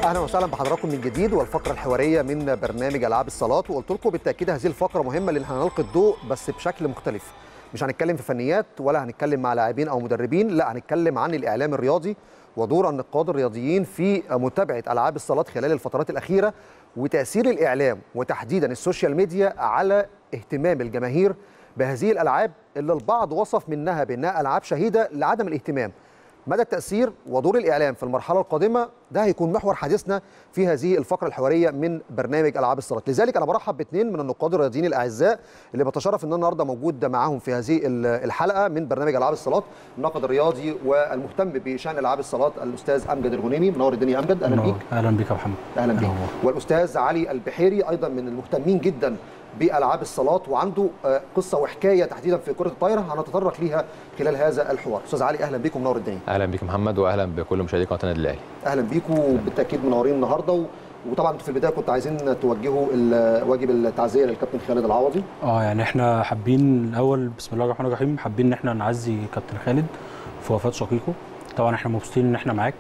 اهلا وسهلا بحضراتكم من جديد والفقره الحواريه من برنامج العاب الصالات. وقلت لكم بالتاكيد هذه الفقره مهمه لان هنلقي الضوء بس بشكل مختلف. مش هنتكلم في فنيات ولا هنتكلم مع لاعبين او مدربين، لا هنتكلم عن الاعلام الرياضي ودور النقاد الرياضيين في متابعه العاب الصالات خلال الفترات الاخيره، وتاثير الاعلام وتحديدا السوشيال ميديا على اهتمام الجماهير بهذه الالعاب اللي البعض وصف منها بانها العاب شهيده لعدم الاهتمام. مدى التأثير ودور الإعلام في المرحلة القادمة ده هيكون محور حديثنا في هذه الفقرة الحوارية من برنامج ألعاب الصالات. لذلك أنا برحب باثنين من النقاد الرياضيين الأعزاء اللي بتشرف إن أنا النهارده موجود معاهم في هذه الحلقة من برنامج ألعاب الصالات. الناقد الرياضي والمهتم بشأن ألعاب الصالات الأستاذ أمجد الغنيمي. منور الدنيا أمجد، أهلا بيك. أهلا بيك يا محمد. أهلا بيك. والأستاذ علي البحيري أيضا من المهتمين جدا بألعاب الصالات وعنده قصة وحكاية تحديدا في كرة الطايرة هنتطرق ليها خلال هذا الحوار. أستاذ علي أهلا بيكم، منور الدنيا. أهلا بيك محمد وأهلا بكل مشاهدي قناة النادي الأهلي. أهلا بيكم بالتأكيد، منورين النهارده. وطبعا انتوا في البداية كنتوا عايزين توجهوا واجب التعزية للكابتن خالد العوضي. يعني احنا حابين الأول بسم الله الرحمن الرحيم حابين إن احنا نعزي كابتن خالد في وفاة شقيقه. طبعا احنا مبسوطين إن احنا معاك،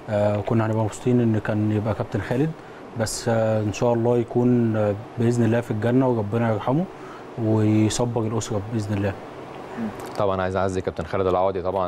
كنا هنبقى مبسوطين إن كان يبقى كابتن خالد، بس ان شاء الله يكون باذن الله في الجنه وربنا يرحمه ويصبر الاسره باذن الله. طبعا عايز اعزي كابتن خالد العوضي طبعا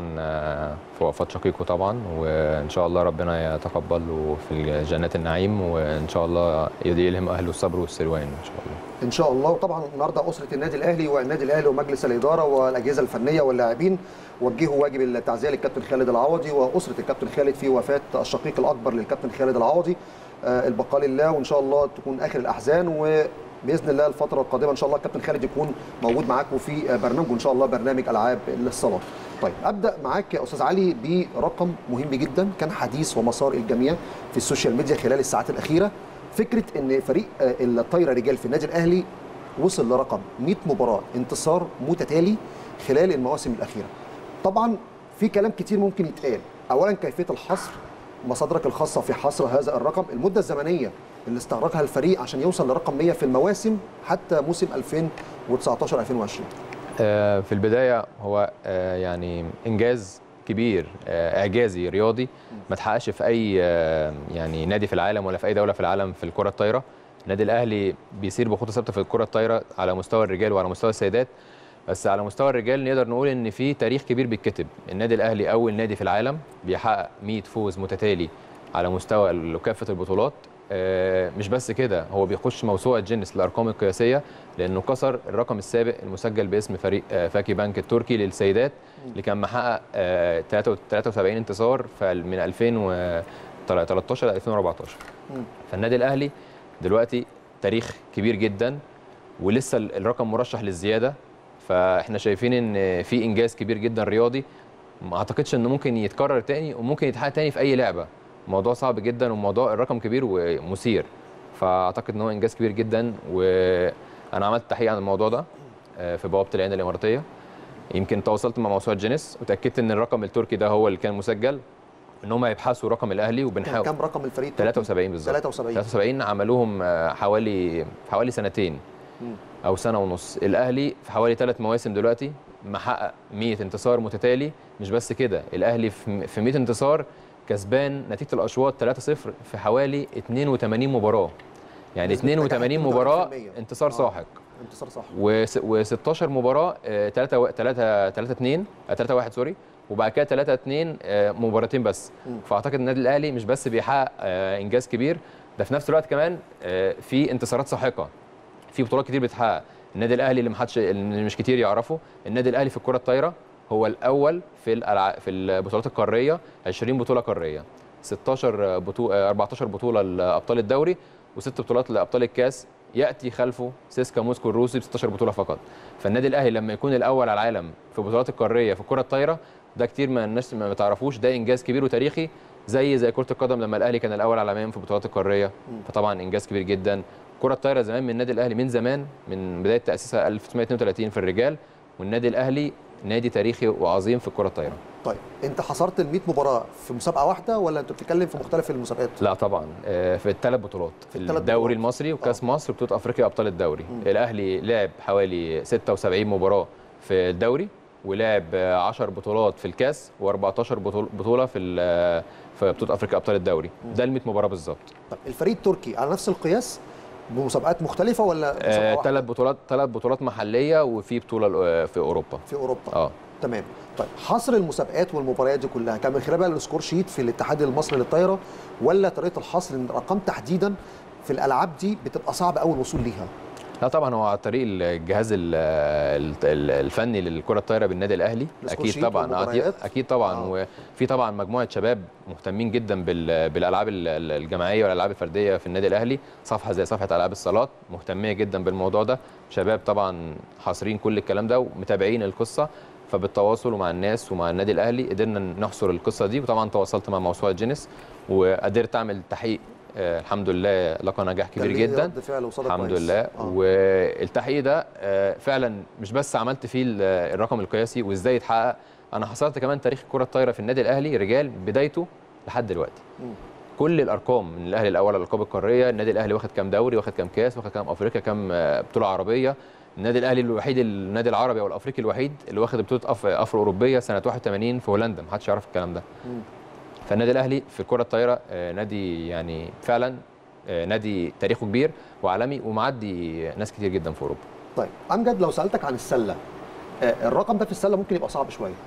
في وفاه شقيقه طبعا، وان شاء الله ربنا يتقبله في جنات النعيم، وان شاء الله يلهم اهله الصبر والسلوان ان شاء الله. ان شاء الله. وطبعا النهارده اسره النادي الاهلي والنادي الاهلي ومجلس الاداره والاجهزه الفنيه واللاعبين وجهوا واجب التعزيه للكابتن خالد العوضي واسره الكابتن خالد في وفاه الشقيق الاكبر للكابتن خالد العوضي. البقاء لله، وان شاء الله تكون اخر الاحزان، وباذن الله الفتره القادمه ان شاء الله الكابتن خالد يكون موجود معاكم في برنامجه ان شاء الله، برنامج العاب الصالات. طيب ابدا معاك يا استاذ علي برقم مهم جدا كان حديث ومسار الجميع في السوشيال ميديا خلال الساعات الاخيره، فكره ان فريق الطايره رجال في النادي الاهلي وصل لرقم 100 مباراه انتصار متتالي خلال المواسم الاخيره. طبعا في كلام كتير ممكن يتقال، اولا كيفيه الحصر، مصادرك الخاصه في حصر هذا الرقم، المده الزمنيه اللي استغرقها الفريق عشان يوصل لرقم 100 في المواسم حتى موسم 2019 2020. في البدايه هو يعني انجاز كبير اعجازي رياضي ما تحققش في اي يعني نادي في العالم ولا في اي دوله في العالم في الكره الطايره. النادي الاهلي بيسير بخطى ثابته في الكره الطايره على مستوى الرجال وعلى مستوى السيدات، بس على مستوى الرجال نقدر نقول ان في تاريخ كبير بيتكتب. النادي الاهلي اول نادي في العالم بيحقق 100 فوز متتالي على مستوى كافه البطولات. مش بس كده، هو بيخش موسوعه جينيس للارقام القياسيه لانه كسر الرقم السابق المسجل باسم فريق فاكي بانك التركي للسيدات اللي كان محقق 73 انتصار من 2013 ل 2014. فالنادي الاهلي دلوقتي تاريخ كبير جدا ولسه الرقم مرشح للزياده، فاحنا شايفين ان في انجاز كبير جدا رياضي ما اعتقدش انه ممكن يتكرر تاني وممكن يتحقق تاني في اي لعبه. موضوع صعب جدا وموضوع الرقم كبير ومثير، فاعتقد ان هو انجاز كبير جدا. وانا عملت تحقيق عن الموضوع ده في بوابه العين الاماراتيه، يمكن تواصلت مع موسوعه جينيس وتاكدت ان الرقم التركي ده هو اللي كان مسجل، ان هم يبحثوا رقم الاهلي وبنحاول. كم رقم الفريق؟ 73 بالظبط. 73 عملوهم حوالي سنتين او سنه ونص. الاهلي في حوالي 3 مواسم دلوقتي محقق 100 انتصار متتالي. مش بس كده، الاهلي في 100 انتصار كسبان نتيجه الاشواط 3-0 في حوالي 82 مباراه، يعني 82 مباراه انتصار ساحق. انتصار ساحق. و16 مباراه 3-1 سوري، وبعد كده 3-2 مباراتين بس. فاعتقد النادي الاهلي مش بس بيحقق انجاز كبير، ده في نفس الوقت كمان في انتصارات ساحقه، في بطولات كتير بتحقق. النادي الاهلي اللي مش كتير يعرفه، النادي الاهلي في الكره الطايره هو الاول في البطولات القاريه، 20 بطوله قاريه، 14 بطوله لابطال الدوري و6 بطولات لابطال الكاس، ياتي خلفه سيسكا موسكو الروسي ب 16 بطوله فقط. فالنادي الاهلي لما يكون الاول على العالم في البطولات القاريه في الكره الطايره، ده كتير من الناس ما تعرفوش، ده انجاز كبير وتاريخي زي كره القدم لما الاهلي كان الاول عالميا في البطولات القاريه. فطبعا انجاز كبير جدا. كره الطايره زمان من النادي الاهلي من زمان، من بدايه تاسيسها 1932 في الرجال، والنادي الاهلي نادي تاريخي وعظيم في الكره الطايره. طيب انت حصرت ال 100 مباراه في مسابقه واحده ولا انت بتتكلم في مختلف المسابقات؟ لا طبعا في الثلاث بطولات، في الدوري المصري وكاس مصر وبطوله افريقيا ابطال الدوري. الاهلي لعب حوالي 76 مباراه في الدوري ولعب 10 بطولات في الكاس و14 بطوله في بطوله افريقيا ابطال الدوري. ده ال 100 مباراه بالظبط. طب الفريق التركي على نفس القياس بمسابقات مختلفه ولا ثلاث بطولات محليه وفي بطوله في اوروبا. في اوروبا تمام. طيب حصر المسابقات والمباريات دي كلها كان من خلال بقى السكور شيت في الاتحاد المصري للطايره، ولا طريقه الحصر ان الارقام تحديدا في الالعاب دي بتبقى صعب قوي الوصول ليها؟ لا طبعا هو على طريق الجهاز الفني للكره الطايره بالنادي الاهلي اكيد طبعا. اكيد طبعا. وفي طبعا مجموعه شباب مهتمين جدا بالالعاب الجماعيه والالعاب الفرديه في النادي الاهلي. صفحه زي صفحه العاب الصالات مهتميه جدا بالموضوع ده، شباب طبعا حاصرين كل الكلام ده ومتابعين القصه. فبالتواصل مع الناس ومع النادي الاهلي قدرنا نحصر القصه دي. وطبعا تواصلت مع موسوعه جينيس وقدرت اعمل تحقيق الحمد لله لقى نجاح كبير جدا الحمد لله. والتحقيق ده فعلا مش بس عملت فيه الرقم القياسي وازاي يتحقق، انا حصرت كمان تاريخ الكره الطايره في النادي الاهلي رجال بدايته لحد دلوقتي. كل الارقام من الاهلي الاول على الالقاب القاريه، النادي الاهلي واخد كام دوري، واخد كام كاس، واخد كام افريقيا، كام بطوله عربيه. النادي الاهلي الوحيد، النادي العربي او الافريقي الوحيد اللي واخد بطوله افرو اوروبيه سنه 81 في هولندا، ما حدش يعرف الكلام ده. فالنادي الاهلي في الكره الطايره نادي يعني فعلا نادي تاريخه كبير وعالمي ومعدي ناس كتير جدا في اوروبا. طيب امجد لو سالتك عن السله، الرقم ده في السله ممكن يبقى صعب شويه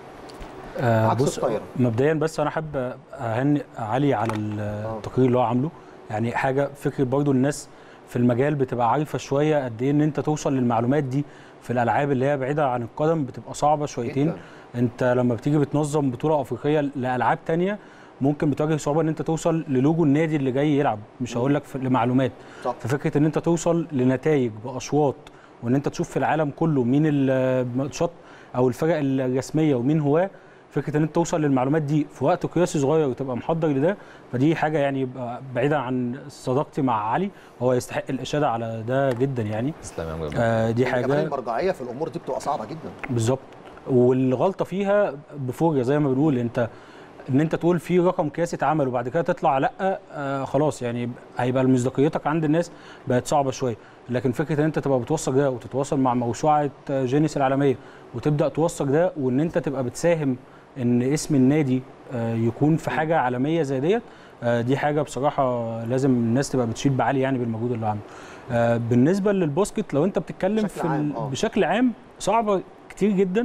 عكس الطايره. مبدئيا بس انا حابب اهنئ علي على التقرير اللي هو عامله. يعني حاجه فكره برضو الناس في المجال بتبقى عارفه شويه قد ايه ان انت توصل للمعلومات دي في الالعاب اللي هي بعيده عن القدم بتبقى صعبه شويتين جداً. انت لما بتيجي بتنظم بطوله افريقيه لالعاب ثانيه ممكن بتواجه صعوبه ان انت توصل للوجو النادي اللي جاي يلعب، مش هقول لك لمعلومات. ففكره ان انت توصل لنتائج باشواط وان انت تشوف في العالم كله مين الماتشات او الفرق الرسميه ومين هو، فكره ان انت توصل للمعلومات دي في وقت قياسي صغير وتبقى محضر لده، فدي حاجه يعني يبقى بعيدا عن صداقتي مع علي هو يستحق الاشاده على ده جدا يعني. تسلم يا دي حاجه كمان المرجعيه في الامور دي بتبقى صعبه جدا. بالظبط. والغلطه فيها بفوريا زي ما بنقول، ان انت تقول في رقم قياسي اتعمل وبعد كده تطلع لا خلاص يعني هيبقى مصداقيتك عند الناس بقت صعبه شويه. لكن فكره ان انت تبقى بتوثق ده وتتواصل مع موسوعه جينيس العالميه وتبدا توثق ده وان انت تبقى بتساهم ان اسم النادي يكون في حاجه عالميه زي ديت، دي حاجه بصراحه لازم الناس تبقى بتشيد بعلي يعني بالمجهود اللي عامله. بالنسبه للباسكت لو انت بتتكلم بشكل عام صعبه كتير جدا،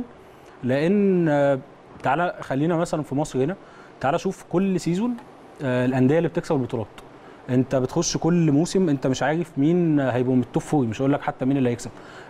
لان تعالى خلينا مثلا في مصر هنا، تعالى شوف كل سيزون الانديه اللي بتكسب البطولات، انت بتخش كل موسم انت مش عارف مين هيبقوا من التوب فور، مش هقول لك حتى مين اللي هيكسب.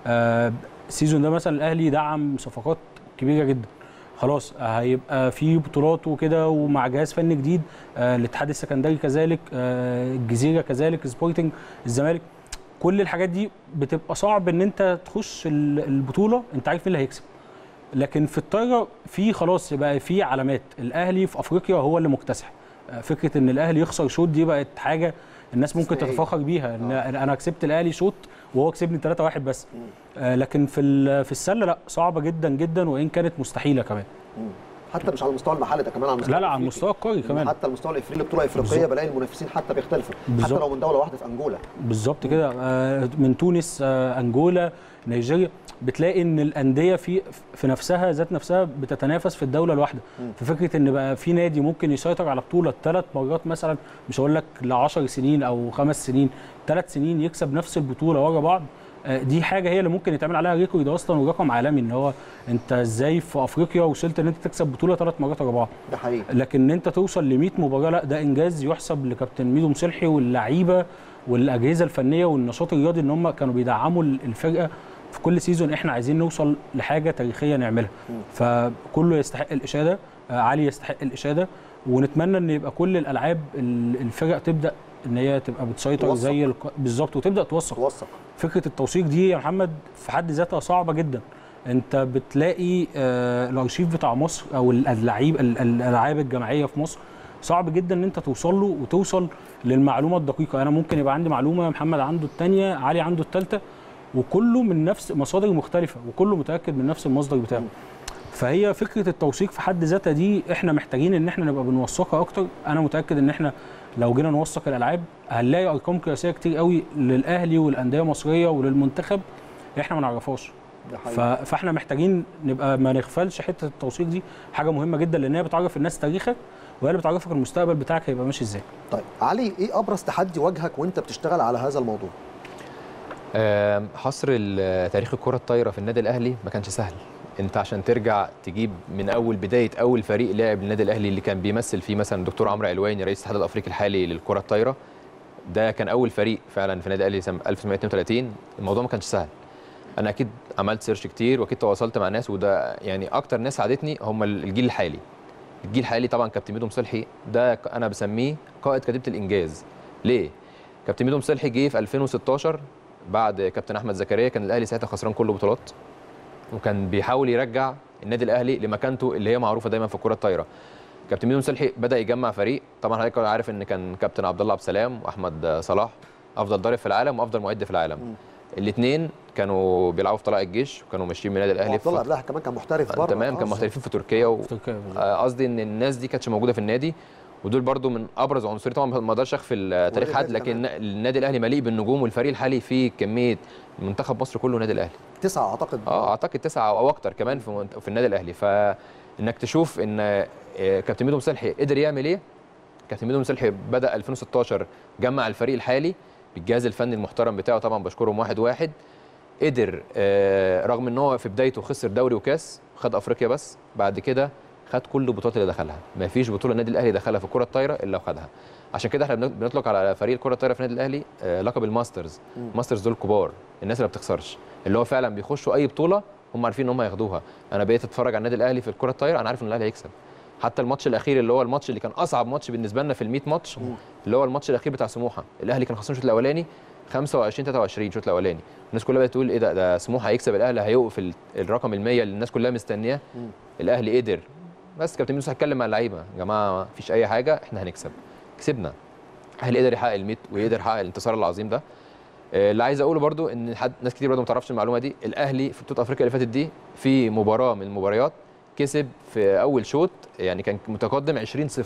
السيزون ده مثلا الاهلي دعم صفقات كبيره جدا، خلاص هيبقى في بطولات وكده ومع جهاز فني جديد، الاتحاد السكندري كذلك، الجزيره كذلك، سبورتنج، الزمالك، كل الحاجات دي بتبقى صعب ان انت تخش البطوله انت عارف مين اللي هيكسب. لكن في الطايره في خلاص بقى في علامات، الاهلي في افريقيا هو اللي مكتسح، فكره ان الاهلي يخسر شوط دي بقت حاجه الناس ممكن تتفاخر بيها، ان انا كسبت الاهلي شوط وهو كسبني 3-1 بس. لكن في السله لا، صعبه جدا جدا وان كانت مستحيله كمان. حتى مش على المستوى المحلي ده، كمان على المستوى لا على المستوى القاري كمان، حتى المستوى الافريقي بطوله افريقيه بلاقي المنافسين حتى بيختلفوا، حتى لو من دوله واحده في انجولا. بالظبط كده، من تونس، انجولا، نيجيريا، بتلاقي ان الانديه في نفسها ذات نفسها بتتنافس في الدوله الواحده. ففكره ان بقى في نادي ممكن يسيطر على بطوله 3 مرات مثلا، مش هقول لك ل10 سنين او 5 سنين، 3 سنين يكسب نفس البطوله ورا بعض، دي حاجه هي اللي ممكن يتعمل عليها ريكورد اصلا ورقم عالمي، ان هو انت ازاي في افريقيا وصلت ان انت تكسب بطوله 3 مرات ورا بعض. ده حقيقي. لكن ان انت توصل ل 100 مباراه، لا ده انجاز يحسب لكابتن ميدو مصلحي واللعيبه والاجهزه الفنيه والنشاط الرياضي، ان هم كانوا بيدعموا الفرقه في كل سيزون. احنا عايزين نوصل لحاجه تاريخيه نعملها، فكله يستحق الاشاده، علي يستحق الاشاده، ونتمنى ان يبقى كل الالعاب الفرق تبدا ان هي تبقى بتسيطر زي بالظبط وتبدا توثق. فكره التوثيق دي يا محمد في حد ذاتها صعبه جدا. انت بتلاقي الارشيف بتاع مصر او الالعاب الجماعيه في مصر صعب جدا ان انت توصل له وتوصل للمعلومه الدقيقه. انا ممكن يبقى عندي معلومه، محمد عنده الثانيه، علي عنده الثالثه، وكله من نفس مصادر مختلفه وكله متاكد من نفس المصدر بتاعه. فهي فكره التوثيق في حد ذاتها دي احنا محتاجين ان احنا نبقى بنوثقها اكتر. انا متاكد ان احنا لو جينا نوثق الالعاب هنلاقي ارقام قياسيه كتير قوي للاهلي والانديه المصريه وللمنتخب احنا ما نعرفهاش. فاحنا محتاجين نبقى ما نغفلش حته التوثيق دي، حاجه مهمه جدا لان هي بتعرف الناس تاريخك وهي اللي بتعرفك المستقبل بتاعك هيبقى ماشي ازاي. طيب علي، ايه ابرز تحدي واجهك وانت بتشتغل على هذا الموضوع؟ حصر تاريخ الكره الطايره في النادي الاهلي ما كانش سهل. انت عشان ترجع تجيب من بدايه اول فريق لاعب للنادي الاهلي اللي كان بيمثل فيه مثلا الدكتور عمرو علواني رئيس الاتحاد الافريقي الحالي للكره الطايره، ده كان اول فريق فعلا في النادي الاهلي سنه 1932. الموضوع ما كانش سهل. انا اكيد عملت سيرش كتير واكيد تواصلت مع ناس، وده يعني اكتر ناس ساعدتني هم الجيل الحالي. الجيل الحالي طبعا كابتن ميدو مصلحي ده انا بسميه قائد كتيبه الانجاز. ليه؟ كابتن ميدو مصلحي جه في 2016 بعد كابتن احمد زكريا، كان الاهلي ساعتها خسران كل البطولات وكان بيحاول يرجع النادي الاهلي لمكانته اللي هي معروفه دايما في الكره الطايره. كابتن ميدو مصلحي بدا يجمع فريق. طبعا حضرتك عارف ان كان كابتن عبد الله عبد السلام واحمد صلاح افضل ضارب في العالم وافضل معد في العالم. الاثنين كانوا بيلعبوا في طلائع الجيش وكانوا ماشيين من النادي الاهلي. عبد الله قبلها كمان كان محترف بره. تمام، كان محترفين في تركيا. قصدي ان الناس دي كانتش موجوده في النادي، ودول برضو من ابرز عنصرين. طبعا ما اقدرش اخفي تاريخ حد، لكن النادي الاهلي مليء بالنجوم، والفريق الحالي فيه كميه منتخب مصر كله النادي الاهلي 9 اعتقد. اعتقد 9 او اكتر كمان في النادي الاهلي. فانك تشوف ان كابتن ميدو مصلحي قدر يعمل ايه. كابتن ميدو مصلحي بدا 2016 جمع الفريق الحالي بالجهاز الفني المحترم بتاعه، طبعا بشكرهم واحد واحد. قدر رغم ان هو في بدايته خسر دوري وكاس، خد افريقيا بس، بعد كده خد كل البطولات اللي دخلها. ما فيش بطوله النادي الاهلي دخلها في الكره الطايره الا وخدها. عشان كده احنا بنطلق على فريق الكره الطايره في النادي الاهلي لقب الماسترز. الماسترز دول كبار، الناس اللي ما بتخسرش، اللي هو فعلا بيخشوا اي بطوله هم عارفين ان هم هياخدوها. انا بقيت اتفرج على النادي الاهلي في الكره الطايره انا عارف ان الاهلي هيكسب. حتى الماتش الاخير اللي هو الماتش اللي كان اصعب ماتش بالنسبه لنا في ال100 ماتش، اللي هو الماتش الاخير بتاع سموحه، الاهلي كان خسران الشوط الاولاني 25-23 الشوط الاولاني. الناس كلها بقت تقول ايه ده سموحه هيكسب، الاهلي هيوقف الرقم ال100 اللي الناس كلها مستنياه. الاهلي قدر، بس كابتن ميدو هيتكلم مع اللعيبه، يا جماعه ما فيش اي حاجه، احنا هنكسب. كسبنا. الاهلي قدر يحقق ال100 ويقدر يحقق الانتصار العظيم ده. اللي عايز اقوله برده ان ناس كتير برده ما تعرفش المعلومه دي، الاهلي في بطوله افريقيا اللي فاتت دي في مباراه من المباريات كسب في اول شوط، يعني كان متقدم 20-0.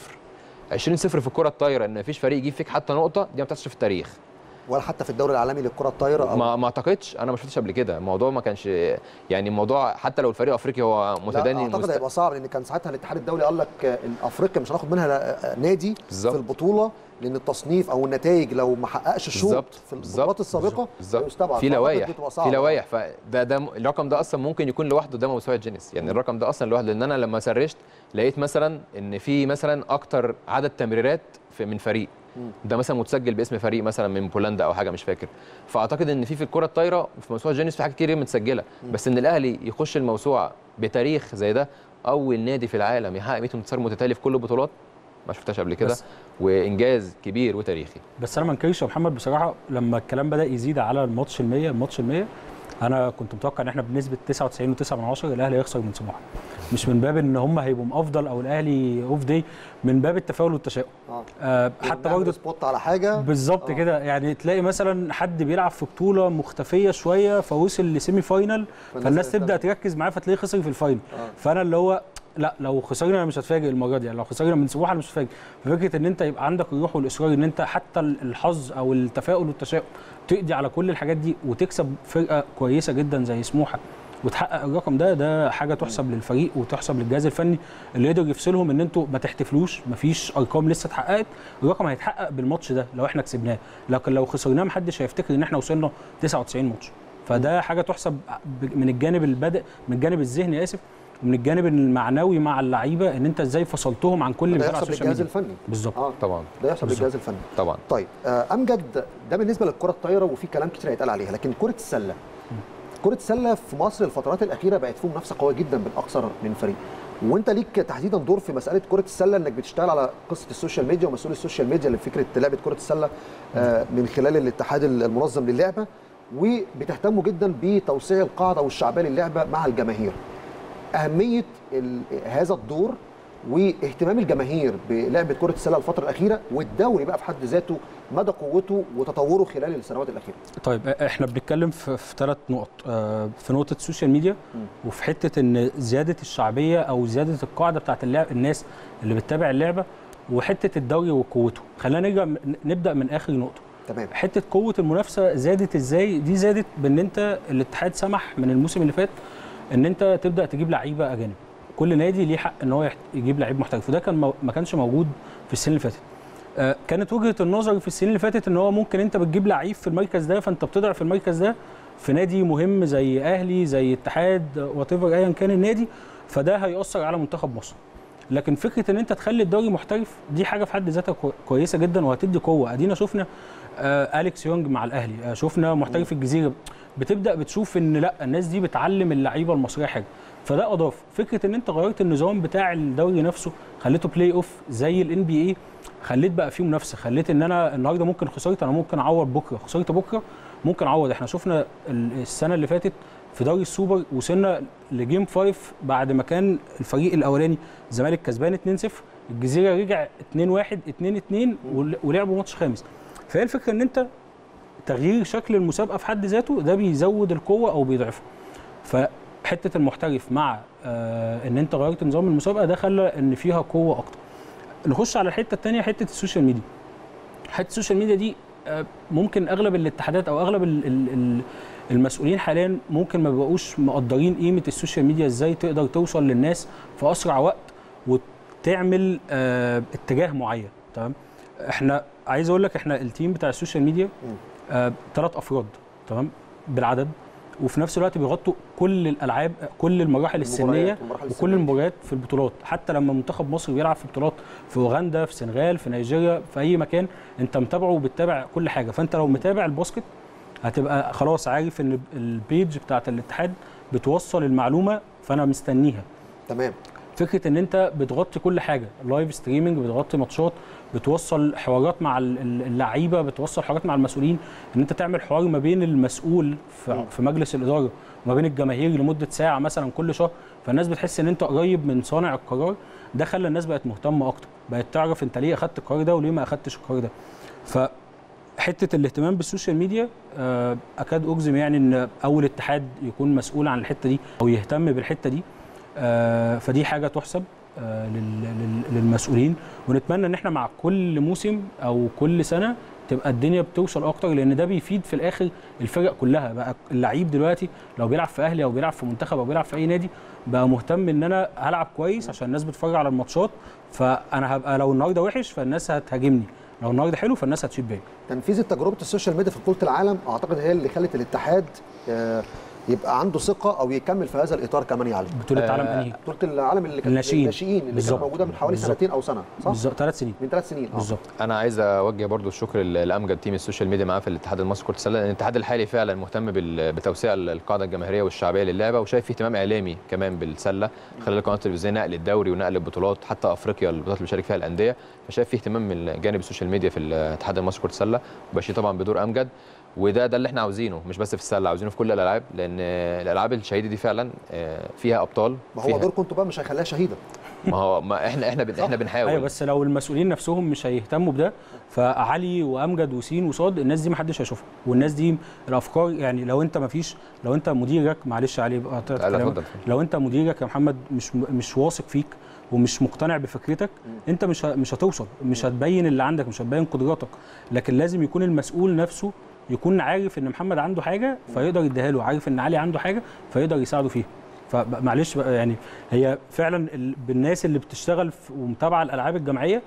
20-0 في الكره الطايره، ان مفيش فريق يجيب فيك حتى نقطه، دي ما بتحصلش في التاريخ ولا حتى في الدوري العالمي للكره الطايره. ما اعتقدش، انا ما شفتش قبل كده. الموضوع ما كانش يعني الموضوع حتى لو الفريق الافريقي هو متدني. اعتقد هيبقى صعب، لان كان ساعتها الاتحاد الدولي قال لك افريقيا مش هناخد منها نادي بالزبط في البطوله، لان التصنيف او النتائج لو ما حققش الشوط في البطولات السابقه يستبعد. في لوائح فده الرقم ده اصلا ممكن يكون لوحده ده موسوعه جينيس. يعني الرقم ده اصلا لوحده، لان انا لما سرشت لقيت مثلا ان في مثلا اكتر عدد تمريرات من فريق ده مثلا متسجل باسم فريق مثلا من بولندا او حاجه مش فاكر. فاعتقد ان في الكره الطايره في موسوعه جينيس في حاجات كتير متسجله، بس ان الاهلي يخش الموسوعه بتاريخ زي ده، اول نادي في العالم يحقق 100 انتصار متتالي في كل البطولات، ما شفتهاش قبل كده، وانجاز كبير وتاريخي. بس انا ما انكرش يا محمد بصراحه، لما الكلام بدا يزيد على الماتش ال100 انا كنت متوقع ان احنا بنسبه 99.9 الاهلي هيخسر من سموحه، مش من باب ان هم هيبقوا افضل او الاهلي اوف داي، من باب التفاؤل والتشاؤم. حتى برضه سبوت على حاجه بالظبط كده. يعني تلاقي مثلا حد بيلعب في بطوله مختفيه شويه فوصل لسيمي فاينل، فالناس تبدا تركز معاه فتلاقيه خسر في الفاينل. فانا اللي هو لا، لو خسرنا انا مش هتفاجئ المره دي، يعني لو خسرنا من سموحه انا مش هتفاجئ. ففكره ان انت يبقى عندك الروح والاصرار ان انت حتى الحظ او التفاؤل والتشاؤم تقضي على كل الحاجات دي وتكسب فرقه كويسه جدا زي سموحه وتحقق الرقم ده حاجه تحسب للفريق وتحسب للجهاز الفني اللي يقدر يفصلهم ان انتوا ما تحتفلوش، ما فيش ارقام لسه اتحققت، الرقم هيتحقق بالماتش ده لو احنا كسبناه، لكن لو خسرناه محدش هيفتكر ان احنا وصلنا 99 ماتش. فده حاجه تحسب من الجانب البدء، من الجانب الذهني اسف، ومن الجانب المعنوي مع اللعيبه ان انت ازاي فصلتهم عن كل اللي بيحصل على السوشيال ميديا. ده يحسب للجهاز الفني بالظبط. طبعا ده يحسب للجهاز الفني طبعا. طيب امجد، ده بالنسبه للكره الطايره وفي كلام كتير هيتقال عليها، لكن كره السله كره السله في مصر الفترات الاخيره بقت فيه منافسه قويه جدا بين اكثر من فريق، وانت ليك تحديدا دور في مساله كره السله، انك بتشتغل على قصه السوشيال ميديا ومسؤول السوشيال ميديا لفكره لعبه كره السله من خلال الاتحاد المنظم للعبه، وبتهتموا جدا بتوسيع القاعده والشعبيه للعبه مع الجماهير. اهميه هذا الدور واهتمام الجماهير بلعبه كره السله الفتره الاخيره، والدوري بقى في حد ذاته مدى قوته وتطوره خلال السنوات الاخيره. طيب احنا بنتكلم في 3 نقط، في نقطه السوشيال ميديا وفي حته ان زياده الشعبيه او زياده القاعده بتاعت اللعب، الناس اللي بتتابع اللعبه، وحته الدوري وقوته. خلينا نبدا من اخر نقطه. تمام. حته قوه المنافسه زادت ازاي؟ دي زادت بان انت الاتحاد سمح من الموسم اللي فات ان انت تبدا تجيب لعيبه اجانب. كل نادي ليه حق ان هو يجيب لعيب محترف، وده كان ما كانش موجود في السنه اللي فاتت. كانت وجهه النظر في السنين اللي فاتت ان هو ممكن انت بتجيب لعيب في المركز ده، فانت بتضعف المركز ده في نادي مهم زي اهلي زي اتحاد وات ايفر ايا كان النادي، فده هيأثر على منتخب مصر. لكن فكره ان انت تخلي الدوري محترف دي حاجه في حد ذاتها كويسه جدا وهتدي قوه. ادينا شفنا اليكس يونج مع الاهلي، شفنا محترف الجزيره، بتبدا بتشوف ان لا الناس دي بتعلم اللعيبه المصريه حاجه، فده اضاف. فكره ان انت غيرت النظام بتاع الدوري نفسه، خليته بلاي اوف زي الان بي اي، خليت بقى فيه منافسه، خليت ان انا النهارده ممكن خسرت انا ممكن اعوض بكره، خسرت بكره ممكن اعوض. احنا شفنا السنه اللي فاتت في دوري السوبر وصلنا لجيم 5 بعد ما كان الفريق الاولاني الزمالك كسبان 2-0، الجزيره رجع 2-1 2-2 ولعبوا ماتش خامس. فهي الفكره ان انت تغيير شكل المسابقه في حد ذاته ده بيزود القوه او بيضعفها. فحته المحترف مع ان انت غيرت نظام المسابقه ده خلى ان فيها قوه اكتر. نخش على الحته الثانيه، حته السوشيال ميديا. حته السوشيال ميديا دي ممكن اغلب الاتحادات او اغلب المسؤولين حاليا ممكن ما بيبقوش مقدرين قيمه السوشيال ميديا، ازاي تقدر توصل للناس في اسرع وقت وتعمل اتجاه معين. تمام. احنا عايز اقول لك احنا التيم بتاع السوشيال ميديا 3 افراد تمام بالعدد، وفي نفس الوقت بيغطوا كل الالعاب، كل المراحل السنيه وكل المباريات في البطولات. حتى لما منتخب مصر بيلعب في بطولات في اوغندا في السنغال في نيجيريا في اي مكان انت متابعه وبتتابع كل حاجه. فانت لو متابع الباسكت هتبقى خلاص عارف ان البيج بتاعت الاتحاد بتوصل المعلومه فانا مستنيها. تمام. فكره ان انت بتغطي كل حاجه، لايف ستريمنج، بتغطي ماتشات، بتوصل حوارات مع اللعيبه، بتوصل حوارات مع المسؤولين، ان انت تعمل حوار ما بين المسؤول في مجلس الاداره وما بين الجماهير لمده ساعه مثلا كل شهر، فالناس بتحس ان انت قريب من صانع القرار. ده خلى الناس بقت مهتمه اكتر، بقت تعرف انت ليه اخدت القرار ده وليه ما اخدتش القرار ده. فحته الاهتمام بالسوشيال ميديا اكاد اجزم يعني ان اول اتحاد يكون مسؤول عن الحته دي او يهتم بالحته دي، فدي حاجه تحسب للمسؤولين. ونتمنى ان احنا مع كل موسم او كل سنه تبقى الدنيا بتوصل اكتر، لان ده بيفيد في الاخر الفرق كلها. بقى اللعيب دلوقتي لو بيلعب في اهلي او بيلعب في منتخب او بيلعب في اي نادي بقى مهتم ان انا هلعب كويس عشان الناس بتتفرج على الماتشات، فانا هبقى لو النهارده وحش فالناس هتهاجمني، لو النهارده حلو فالناس هتشيد بيا. تنفيذ تجربه السوشيال ميديا في بطوله العالم اعتقد هي اللي خلت الاتحاد يبقى عنده ثقه او يكمل في هذا الاطار كمان يعلم. بطوله العالم انهي؟ بطوله العالم اللي كانت الناشئين اللي كانت موجوده من حوالي سنتين او سنه، صح؟ بالظبط 3 سنين. من 3 سنين بالظبط. انا عايز اوجه برضو الشكر لامجد تيم السوشيال ميديا معاه في الاتحاد المصري لكره السله. الاتحاد الحالي فعلا مهتم بتوسيع القاعده الجماهيريه والشعبيه للعبه، وشايف في اهتمام اعلامي كمان بالسله خلال القناه التلفزيونيه، نقل الدوري ونقل البطولات حتى افريقيا البطولات اللي بيشارك فيها الانديه. فشايف في اهتمام من جانب السوشيال ميديا في الاتحاد المصري لكره السله، وبشير طبعا بدور امجد. وده اللي احنا عاوزينه، مش بس في السله، عاوزينه في كل الالعاب، لان الالعاب الشهيده دي فعلا فيها ابطال. ما هو دوركم انتوا بقى مش هيخليها شهيده. ما احنا بنحاول. ايوه بس لو المسؤولين نفسهم مش هيهتموا بده، فعلي وامجد وسين وصاد الناس دي ما حدش هيشوفها، والناس دي الافكار يعني لو انت مديرك، معلش علي بقى لو انت مديرك يا محمد مش واثق فيك ومش مقتنع بفكرتك، انت مش هتوصل، مش هتبين اللي عندك، مش هتبين قدراتك. لكن لازم يكون المسؤول نفسه يكون عارف ان محمد عنده حاجه فيقدر يديها له، عارف ان علي عنده حاجه فيقدر يساعده فيها. فمعلش بقى يعني هي فعلا بالناس اللي بتشتغل ومتابعه الالعاب الجماعيه